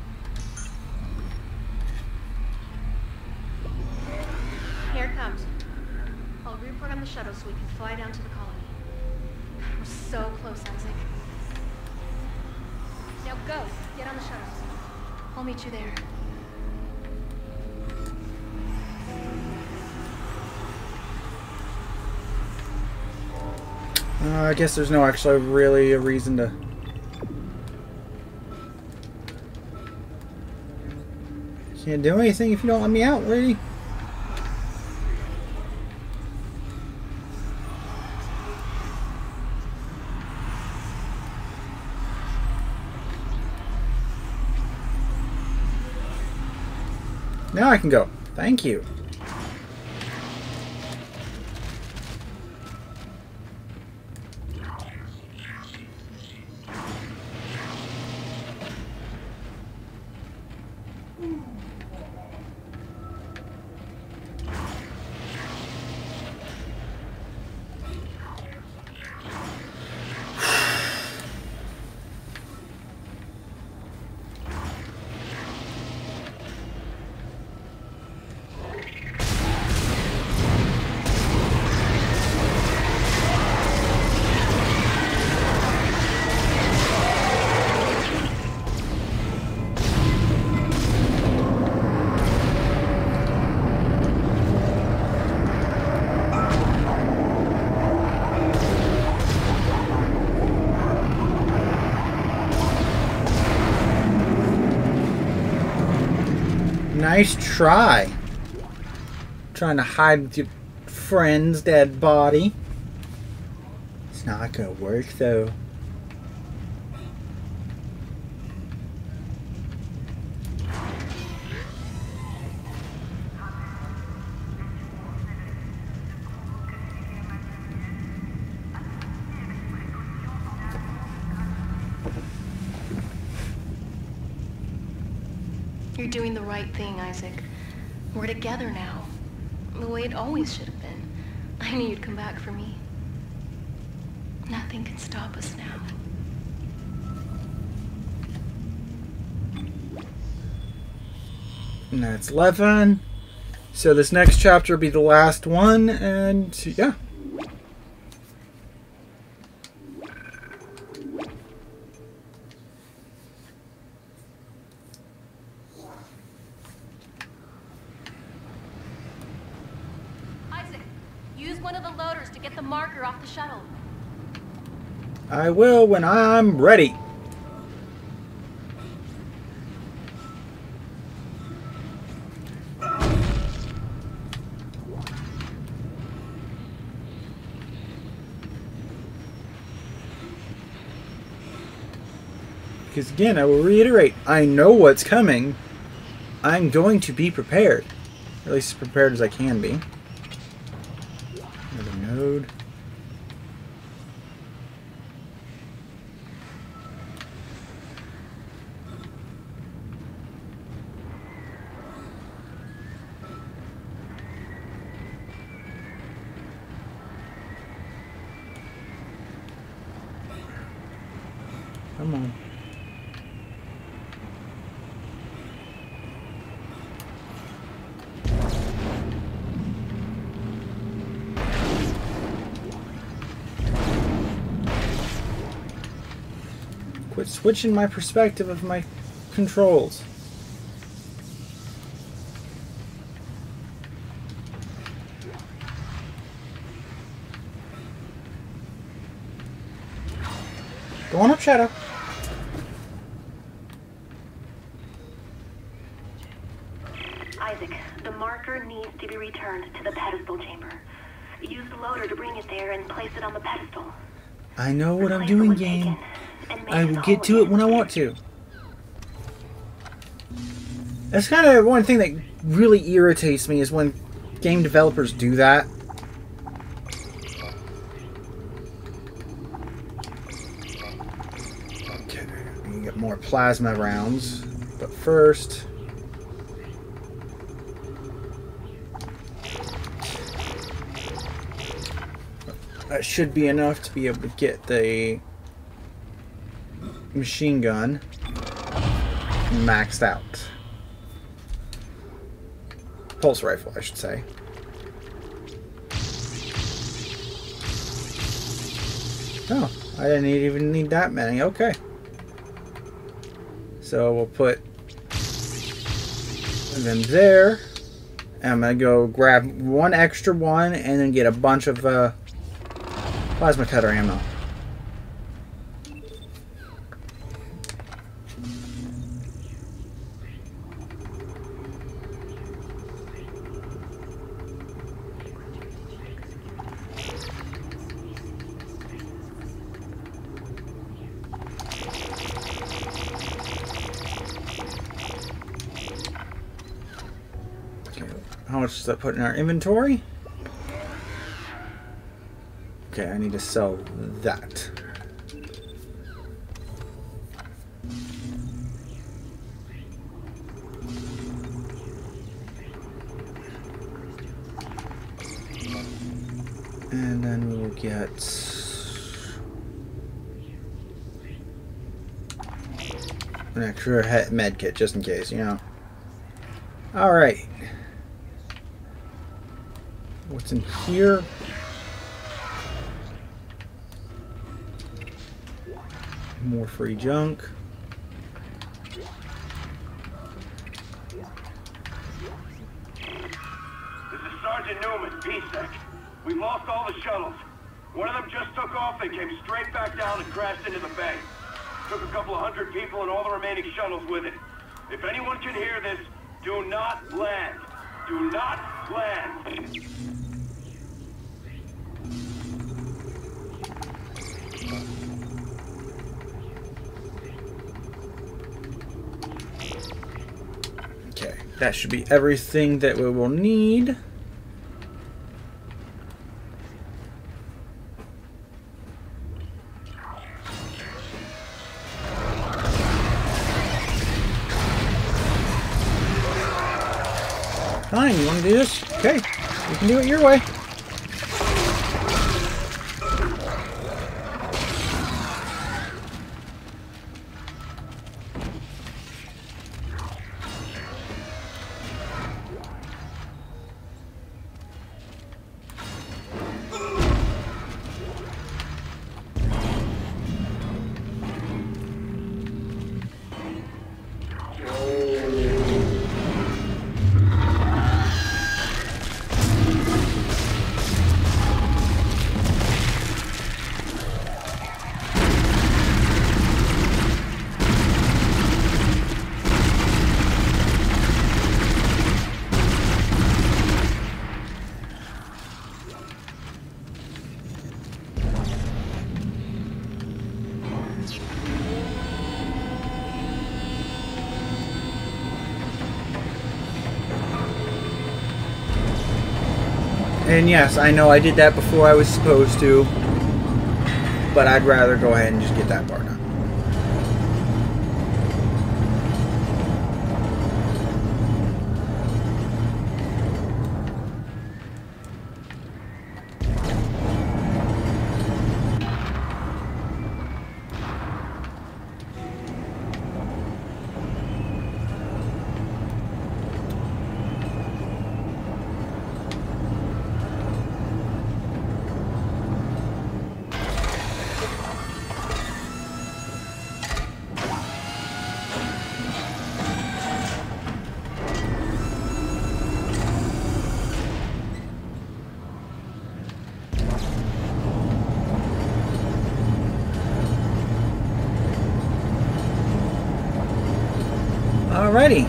Here it comes. I'll report on the shuttle so we can fly down to the colony. We're so close, Isaac. Now go. Get on the shuttle. I'll meet you there. Uh, I guess there's no actually really a reason to... Can't do anything if you don't let me out, lady. Now I can go. Thank you. Nice try. Trying to hide with your friend's dead body. It's not gonna work though. You're doing the right thing, Isaac. We're together now. The way it always should have been. I knew you'd come back for me. Nothing can stop us now. And that's eleven. So this next chapter will be the last one, and yeah. One of the loaders to get the marker off the shuttle. I will when I'm ready. Because again, I will reiterate, I know what's coming. I'm going to be prepared. At least as prepared as I can be. Another node. Come on. Quit switching my perspective of my controls. Go on up, Shadow. Isaac, the marker needs to be returned to the pedestal chamber. Use the loader to bring it there and place it on the pedestal. I know what I'm Replace doing, what was game. taken, and make I it will whole get to it again. when I want to. That's kind of one thing that really irritates me is when game developers do that. Okay, we can get more plasma rounds, but first... That should be enough to be able to get the machine gun maxed out. Pulse rifle, I should say. Oh, I didn't even need that many. Okay. So we'll put them there. And I'm going to go grab one extra one and then get a bunch of uh, plasma cutter ammo. How much does that put in our inventory? Okay, I need to sell that. And then we'll get an extra med kit just in case, you know. Alright. What's in here? More free junk. This is Sergeant Newman, P SEC. We've lost all the shuttles. One of them just took off and came straight back down and crashed into the bay. Took a couple of hundred people and all the remaining shuttles with it. If anyone can hear this, do not land. Do not land. Okay, that should be everything that we will need. Fine, you want to do this? Okay, you can do it your way. And yes, I know I did that before I was supposed to, but I'd rather go ahead and just get that part done. Alrighty.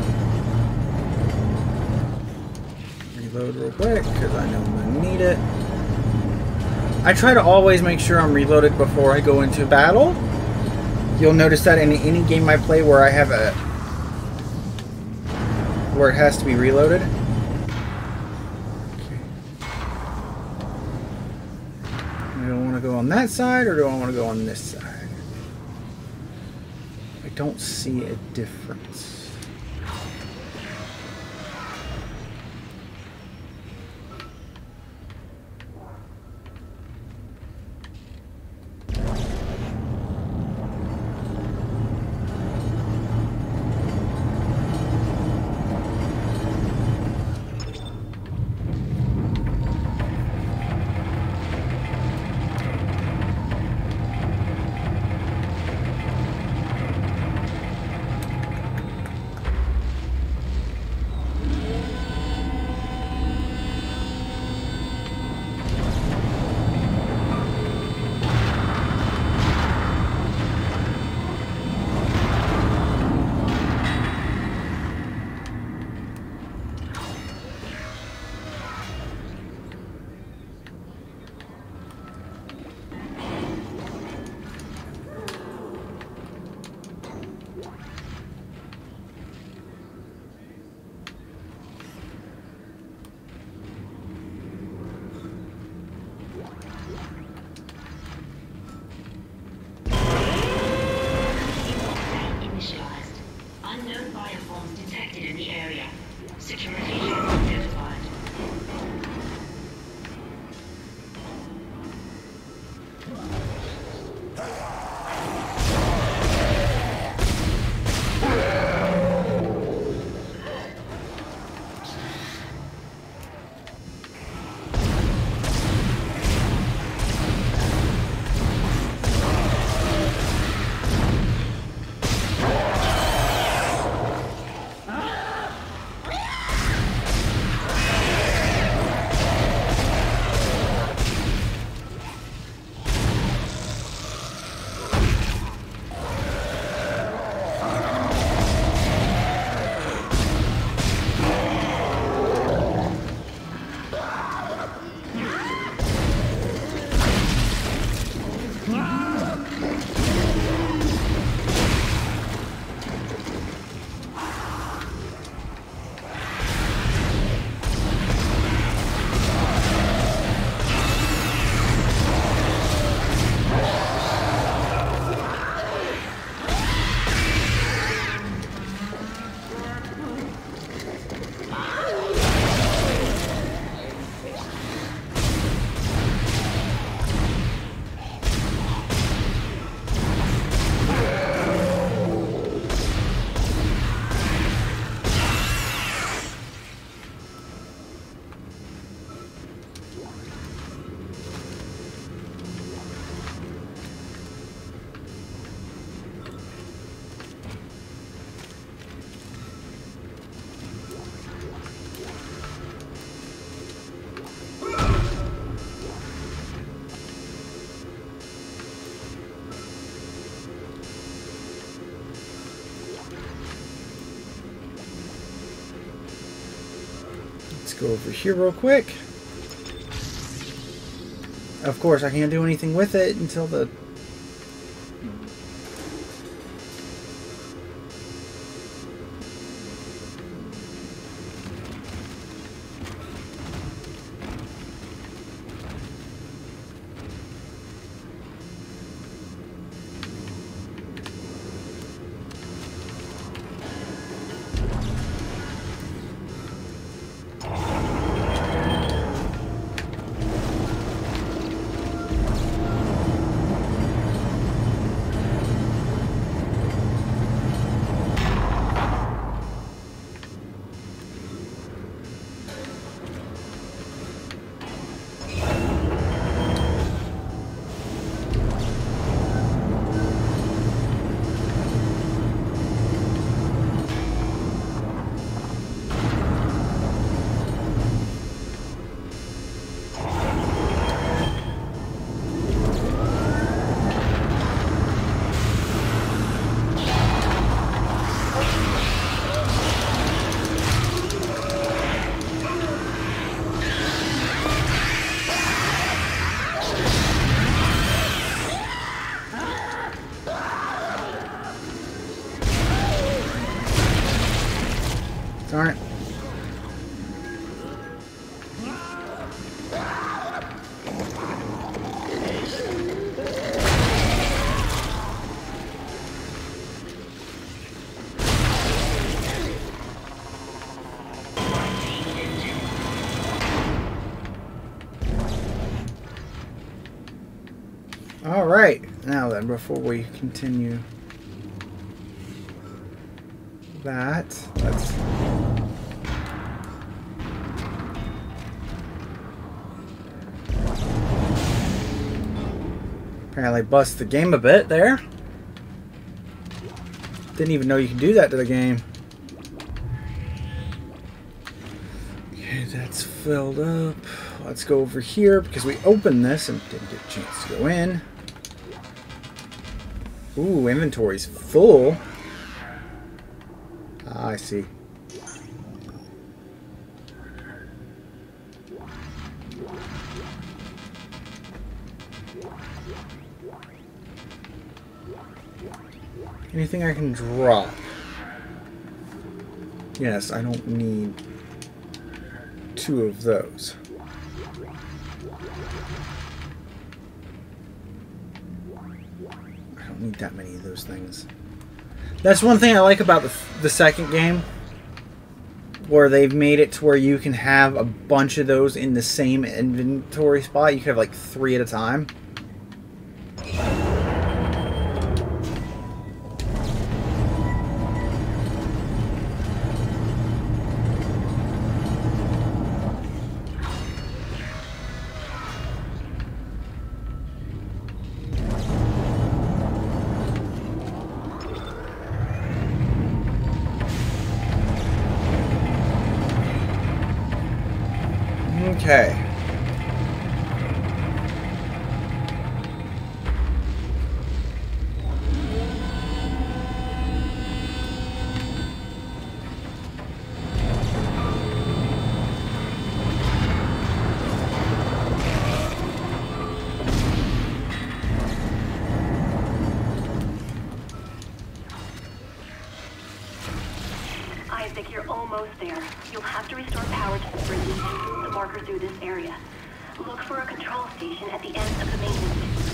Reload real quick, because I know I'm going to need it. I try to always make sure I'm reloaded before I go into battle. You'll notice that in any game I play where I have a... where it has to be reloaded. Okay. I don't want to go on that side, or do I want to go on this side? I don't see a difference. Go over here real quick. Of course, I can't do anything with it until the... Alright, now then, before we continue that, let's... Apparently bust the game a bit there. Didn't even know you could do that to the game. Okay, that's filled up. Let's go over here because we opened this and didn't get a chance to go in. Ooh, inventory's full. Ah, I see. Anything I can drop? Yes, I don't need two of those. I don't need that many of those things. That's one thing I like about the, the second game, where they've made it to where you can have a bunch of those in the same inventory spot. You can have like three at a time. Okay. Isaac, you're almost there. You'll have to restore power to the bridge and move the marker through this area. Look for a control station at the end of the maintenance.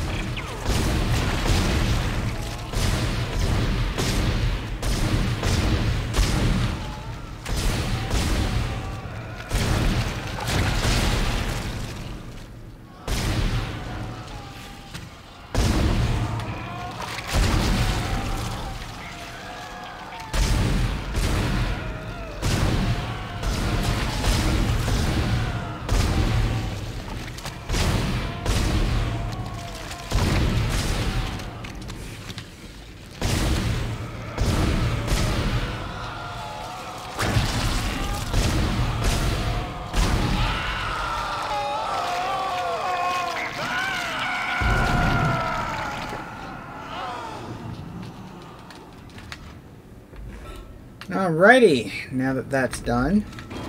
Alrighty, now that that's done,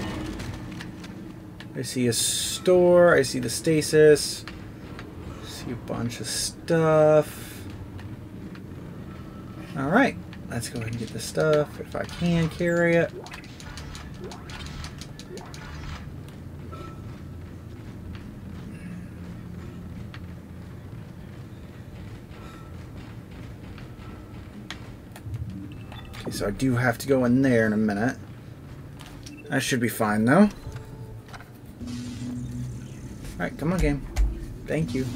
I see a store, I see the stasis, I see a bunch of stuff. Alright, let's go ahead and get the stuff, if I can carry it. So I do have to go in there in a minute. That should be fine though. Alright, come on game. Thank you.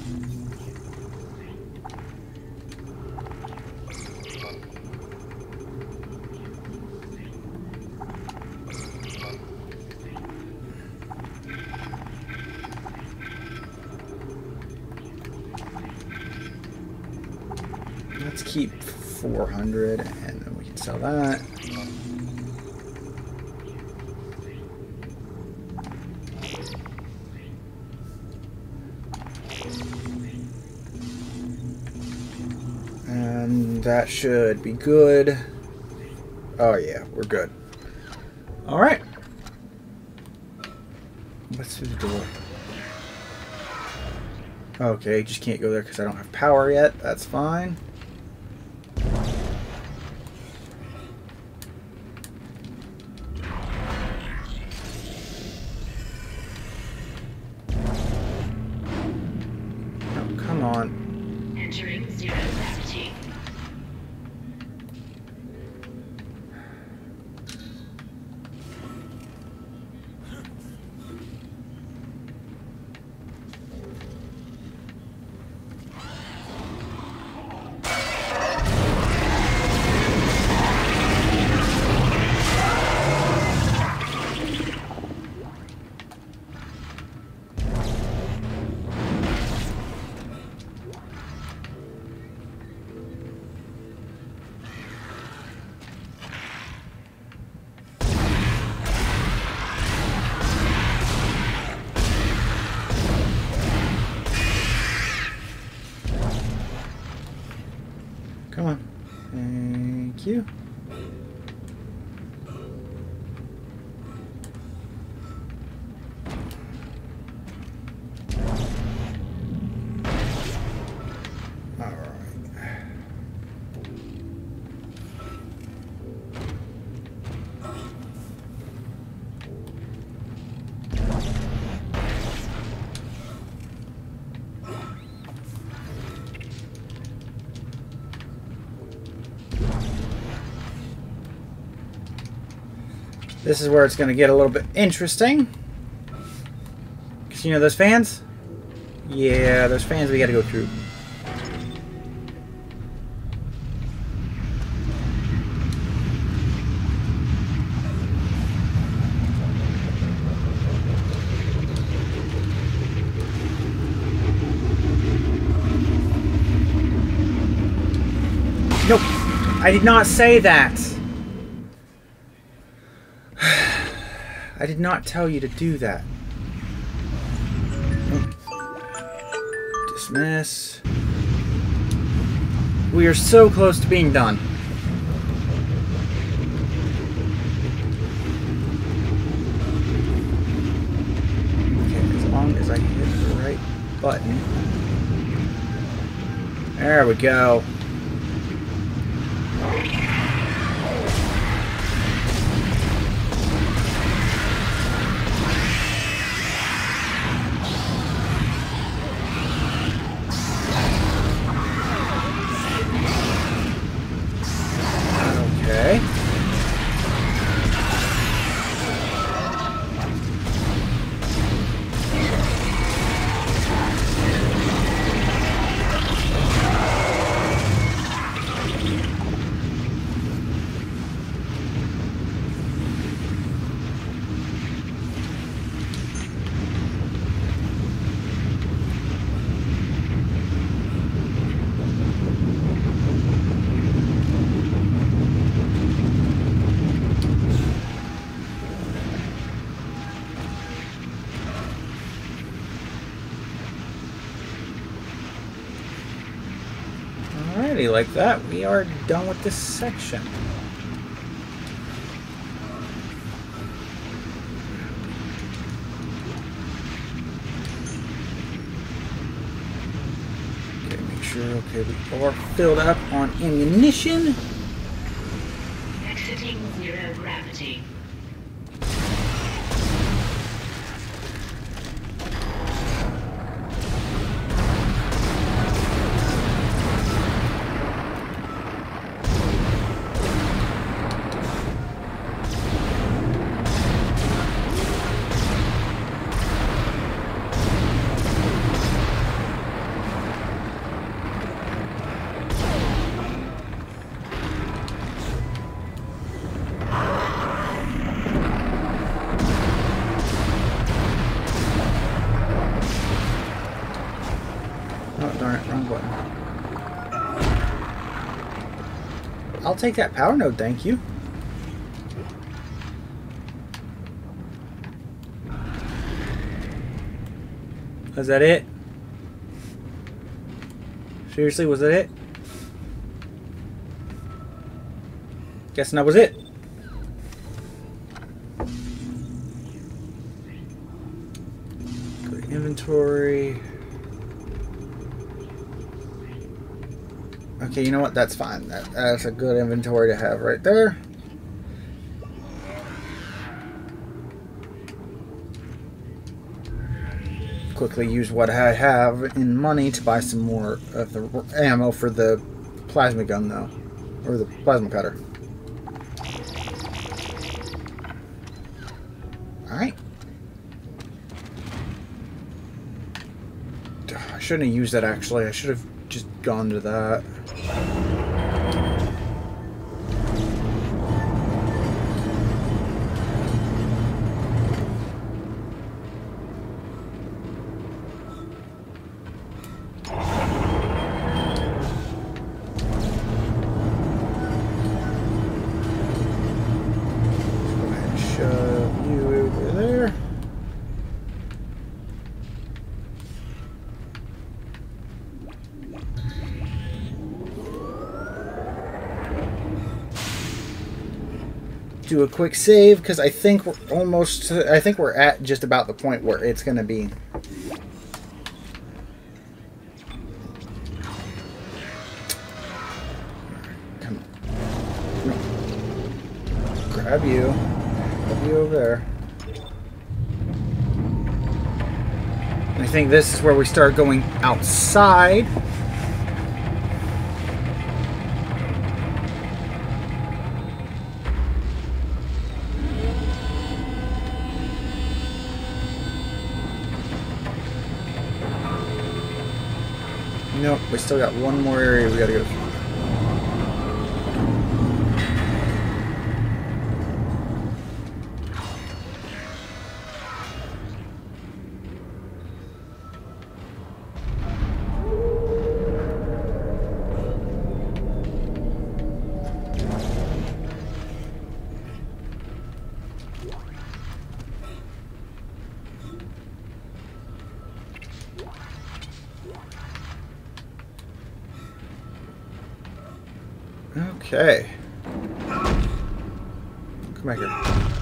Let's keep four hundred and then we can sell that. And that should be good. Oh yeah, we're good. Alright. What's through the door? Okay, just can't go there because I don't have power yet. That's fine. Come on. Thank you. This is where it's going to get a little bit interesting. Because you know those fans? Yeah, those fans we got to go through. Nope. I did not say that. I did not tell you to do that. Dismiss. We are so close to being done. Okay, as long as I hit the right button. There we go. Alrighty, like that, we are done with this section. Okay, make sure, okay, we are filled up on ammunition. Exiting zero gravity. I'll take that power node, thank you. Was that it? Seriously, was that it? Guessing that was it. Go to inventory. Okay, you know what? That's fine. That, that's a good inventory to have right there. Quickly use what I have in money to buy some more of the ammo for the plasma gun, though. Or the plasma cutter. Alright. I shouldn't have used that, actually. I should have just gone to that. do a quick save because I think we're almost. I think we're at just about the point where it's going to be. Come on. No. Grab you. Grab you over there. I think this is where we start going outside. Nope, we still got one more area we gotta go through. Okay. Come back here.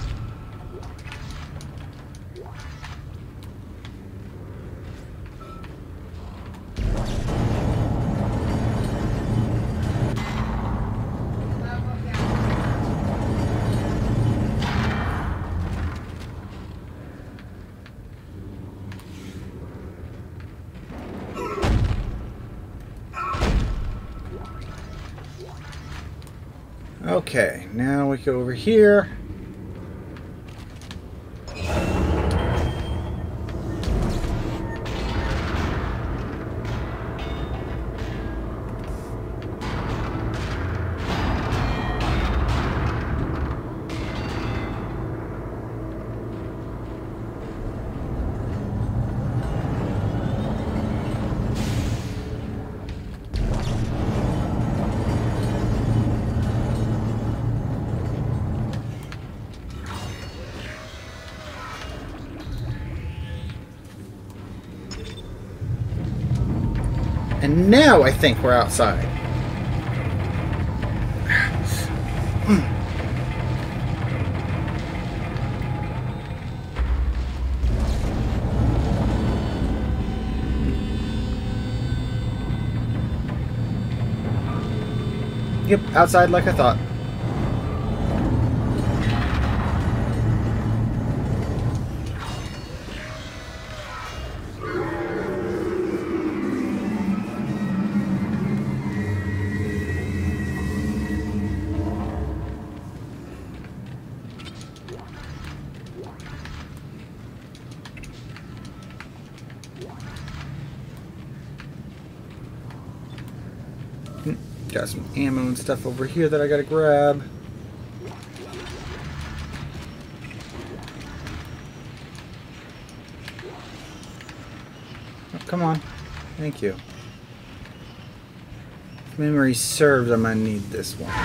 Okay, now we go over here. And now I think we're outside. Yep, outside like I thought. Got some ammo and stuff over here that I gotta grab. Oh, come on. Thank you. If memory serves, I'm gonna need this one.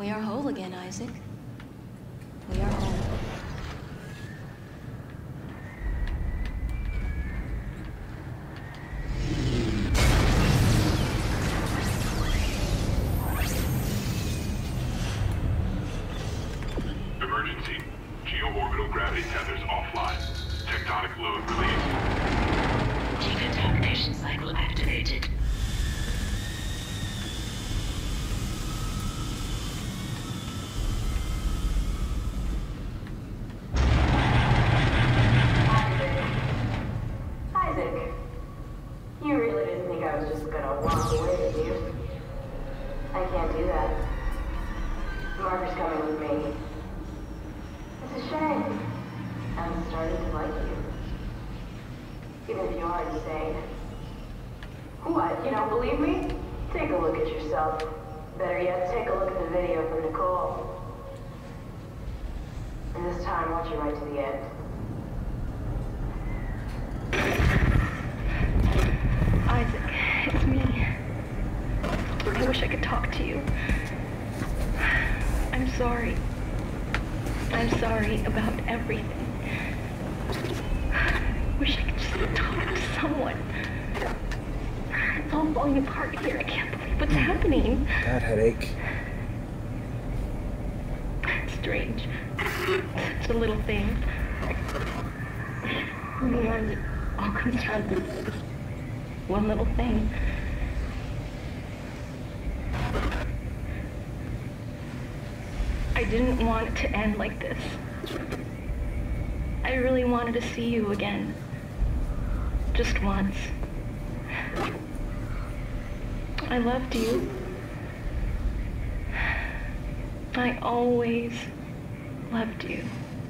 We are whole again, Isaac. We are whole. Emergency. Geo-orbital gravity tethers offline. Tectonic load released. Decontamination cycle activated. Isaac, you really didn't think I was just gonna walk away, did you? I can't do that. Marker's coming with me. It's a shame. I'm starting to like you. Even if you are insane. What, you don't believe me? Take a look at yourself. Better yet, take a look at the video from Nicole. And this time, watch it right to the end. Isaac, it's me. I wish I could talk to you. I'm sorry. I'm sorry about everything. I wish I could just talk to someone. It's all falling apart here. I can't believe what's happening. Bad headache. Strange. Such a little thing. And it all comes down to this one little thing. I didn't want it to end like this. I really wanted to see you again. Just once. I loved you. I always loved you.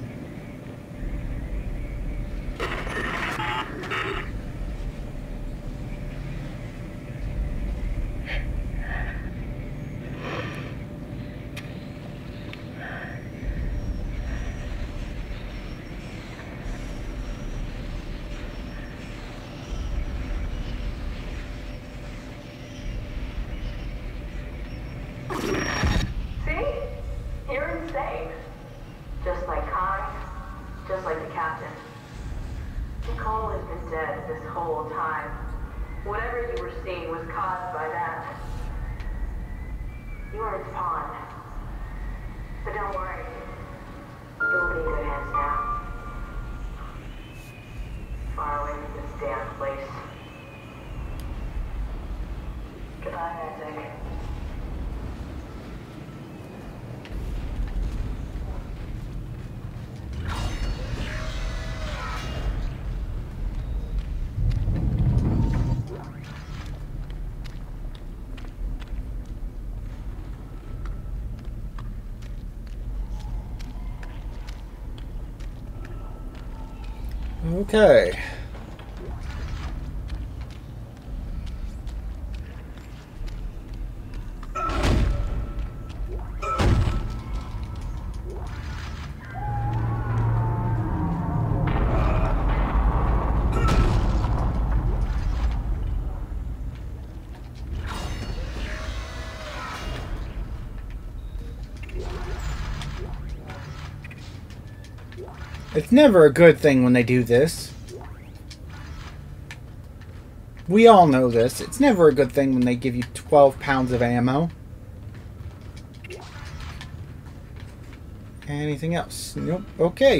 Okay. It's never a good thing when they do this. We all know this. It's never a good thing when they give you twelve pounds of ammo. Anything else? Nope. Okay.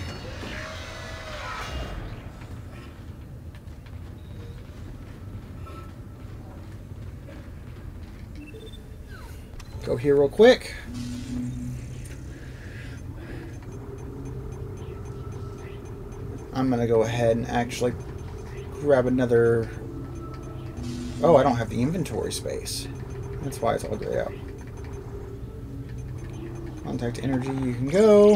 Go here real quick. I'm gonna go ahead and actually grab another... Oh, I don't have the inventory space. That's why it's all grayed out. Contact energy, you can go.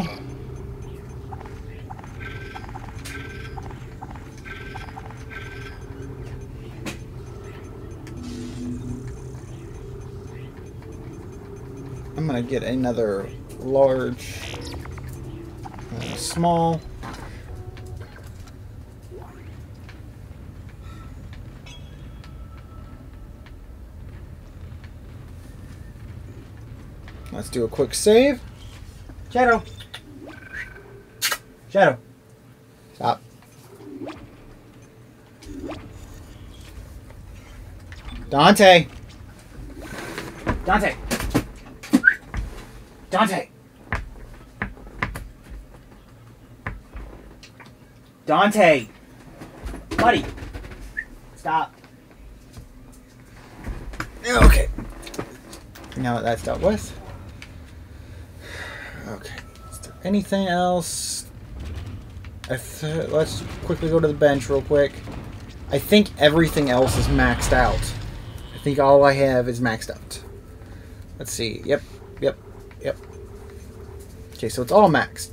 I'm gonna get another large, uh, small. Let's do a quick save. Shadow. Shadow. Stop. Dante. Dante. Dante. Dante. Buddy. Stop. Okay. Now that that's dealt with. Okay. Is there anything else? I th let's quickly go to the bench real quick. I think everything else is maxed out. I think all I have is maxed out. Let's see. Yep. Yep. Yep. Okay, so it's all maxed.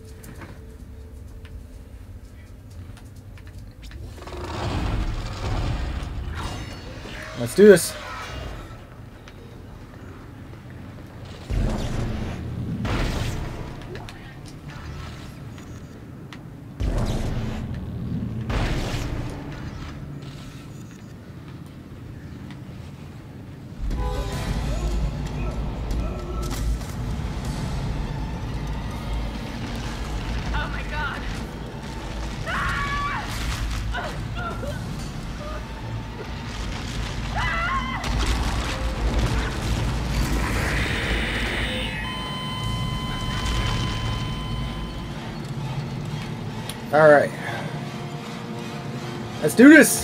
Let's do this. Alright. Let's do this!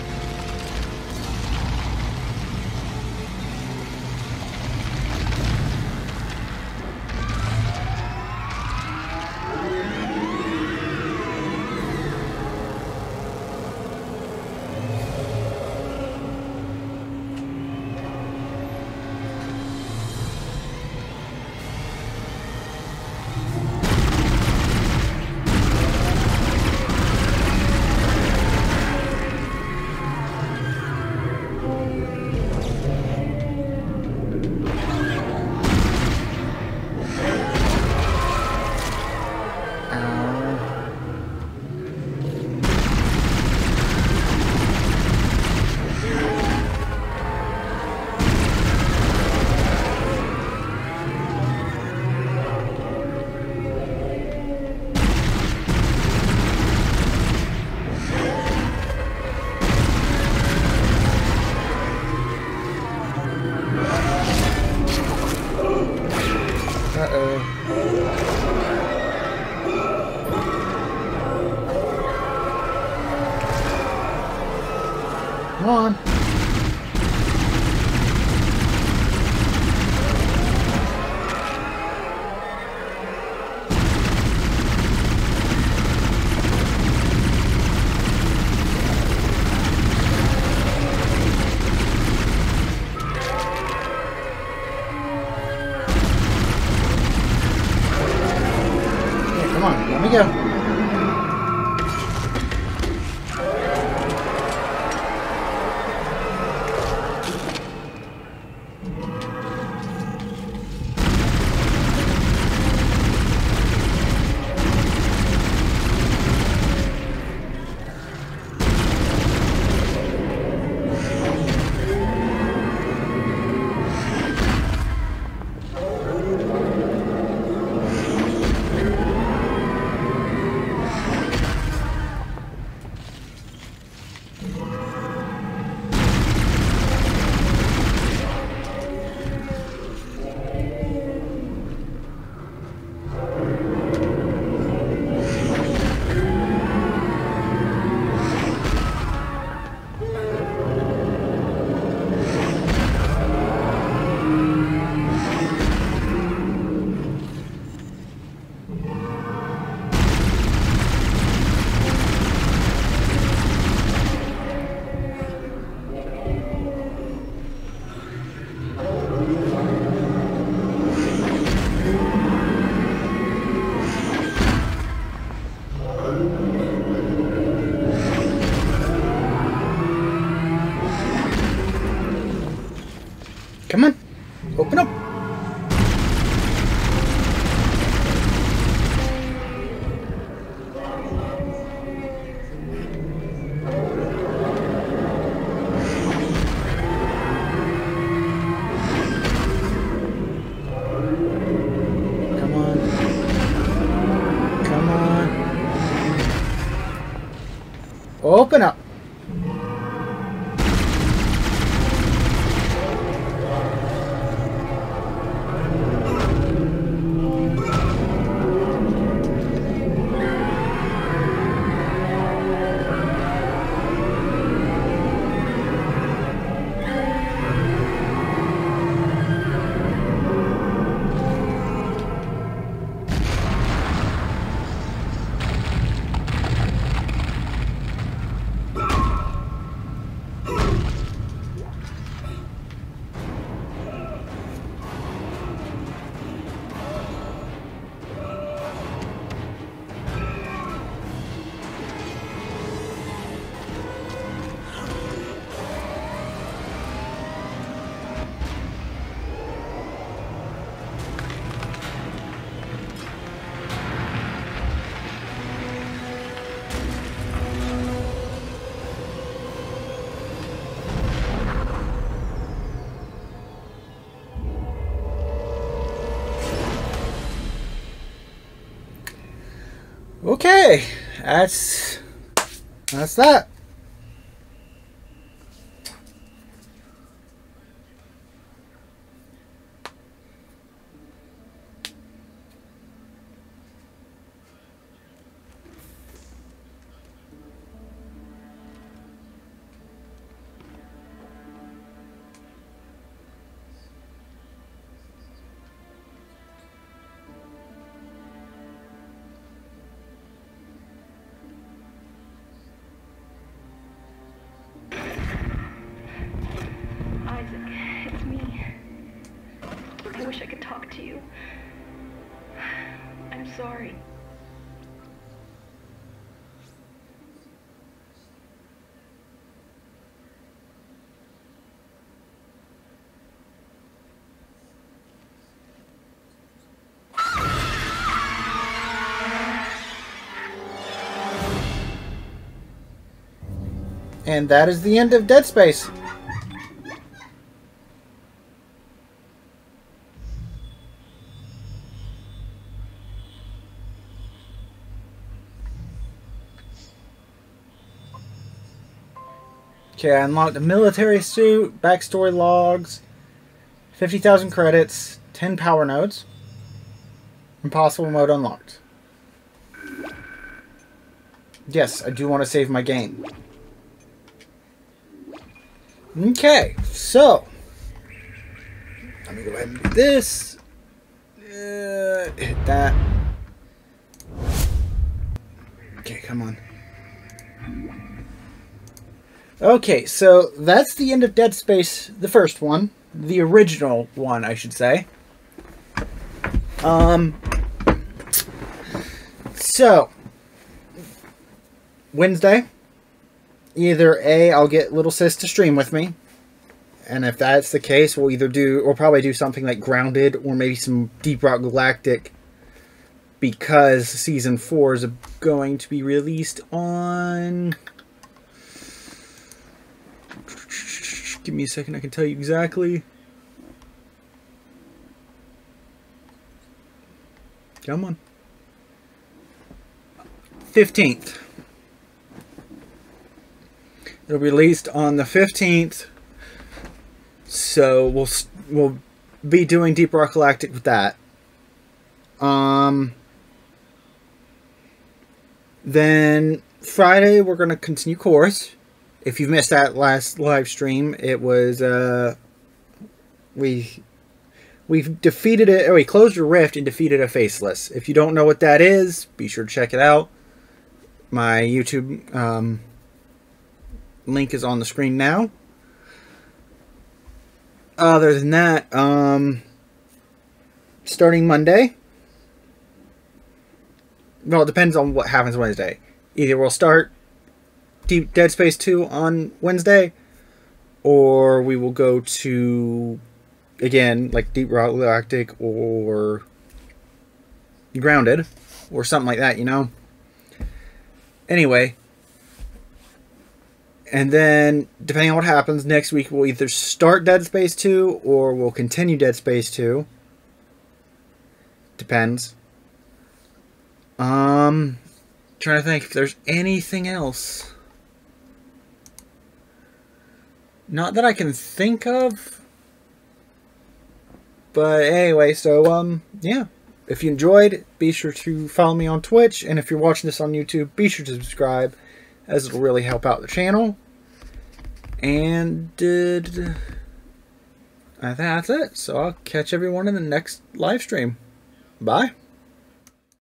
Come on. Yeah, come on, let me go. Come on, open up. Open up. Okay, that's that's that. Sorry. And that is the end of Dead Space. Okay, I unlocked a military suit, backstory logs, fifty thousand credits, ten power nodes, impossible mode unlocked. Yes, I do want to save my game. Okay, so let me go ahead and do this. Uh, hit that. Okay, come on. Okay, so that's the end of Dead Space, the first one. The original one, I should say. Um, so, Wednesday, either A, I'll get Little Sis to stream with me. And if that's the case, we'll either do, we'll probably do something like Grounded or maybe some Deep Rock Galactic. Because Season four is going to be released on... Give me a second, I can tell you exactly. Come on. fifteenth. It'll be released on the fifteenth. So we'll we'll be doing Deep Rock Galactic with that. Um then Friday we're going to continue Chorus. If you've missed that last live stream, it was, uh, we, we've defeated it, oh, we closed a rift and defeated a Faceless. If you don't know what that is, be sure to check it out. My YouTube, um, link is on the screen now. Other than that, um, starting Monday, well, it depends on what happens Wednesday. Either we'll start Deep Dead Space two on Wednesday, or we will go to, again, like Deep Rock Galactic or Grounded, or something like that, you know? Anyway, and then, depending on what happens, next week we'll either start Dead Space two, or we'll continue Dead Space two. Depends. Um, trying to think if there's anything else. Not that I can think of. But anyway, so, um, yeah. If you enjoyed, be sure to follow me on Twitch. And if you're watching this on YouTube, be sure to subscribe, as it'll really help out the channel. And uh, I think that's it. So I'll catch everyone in the next live stream. Bye.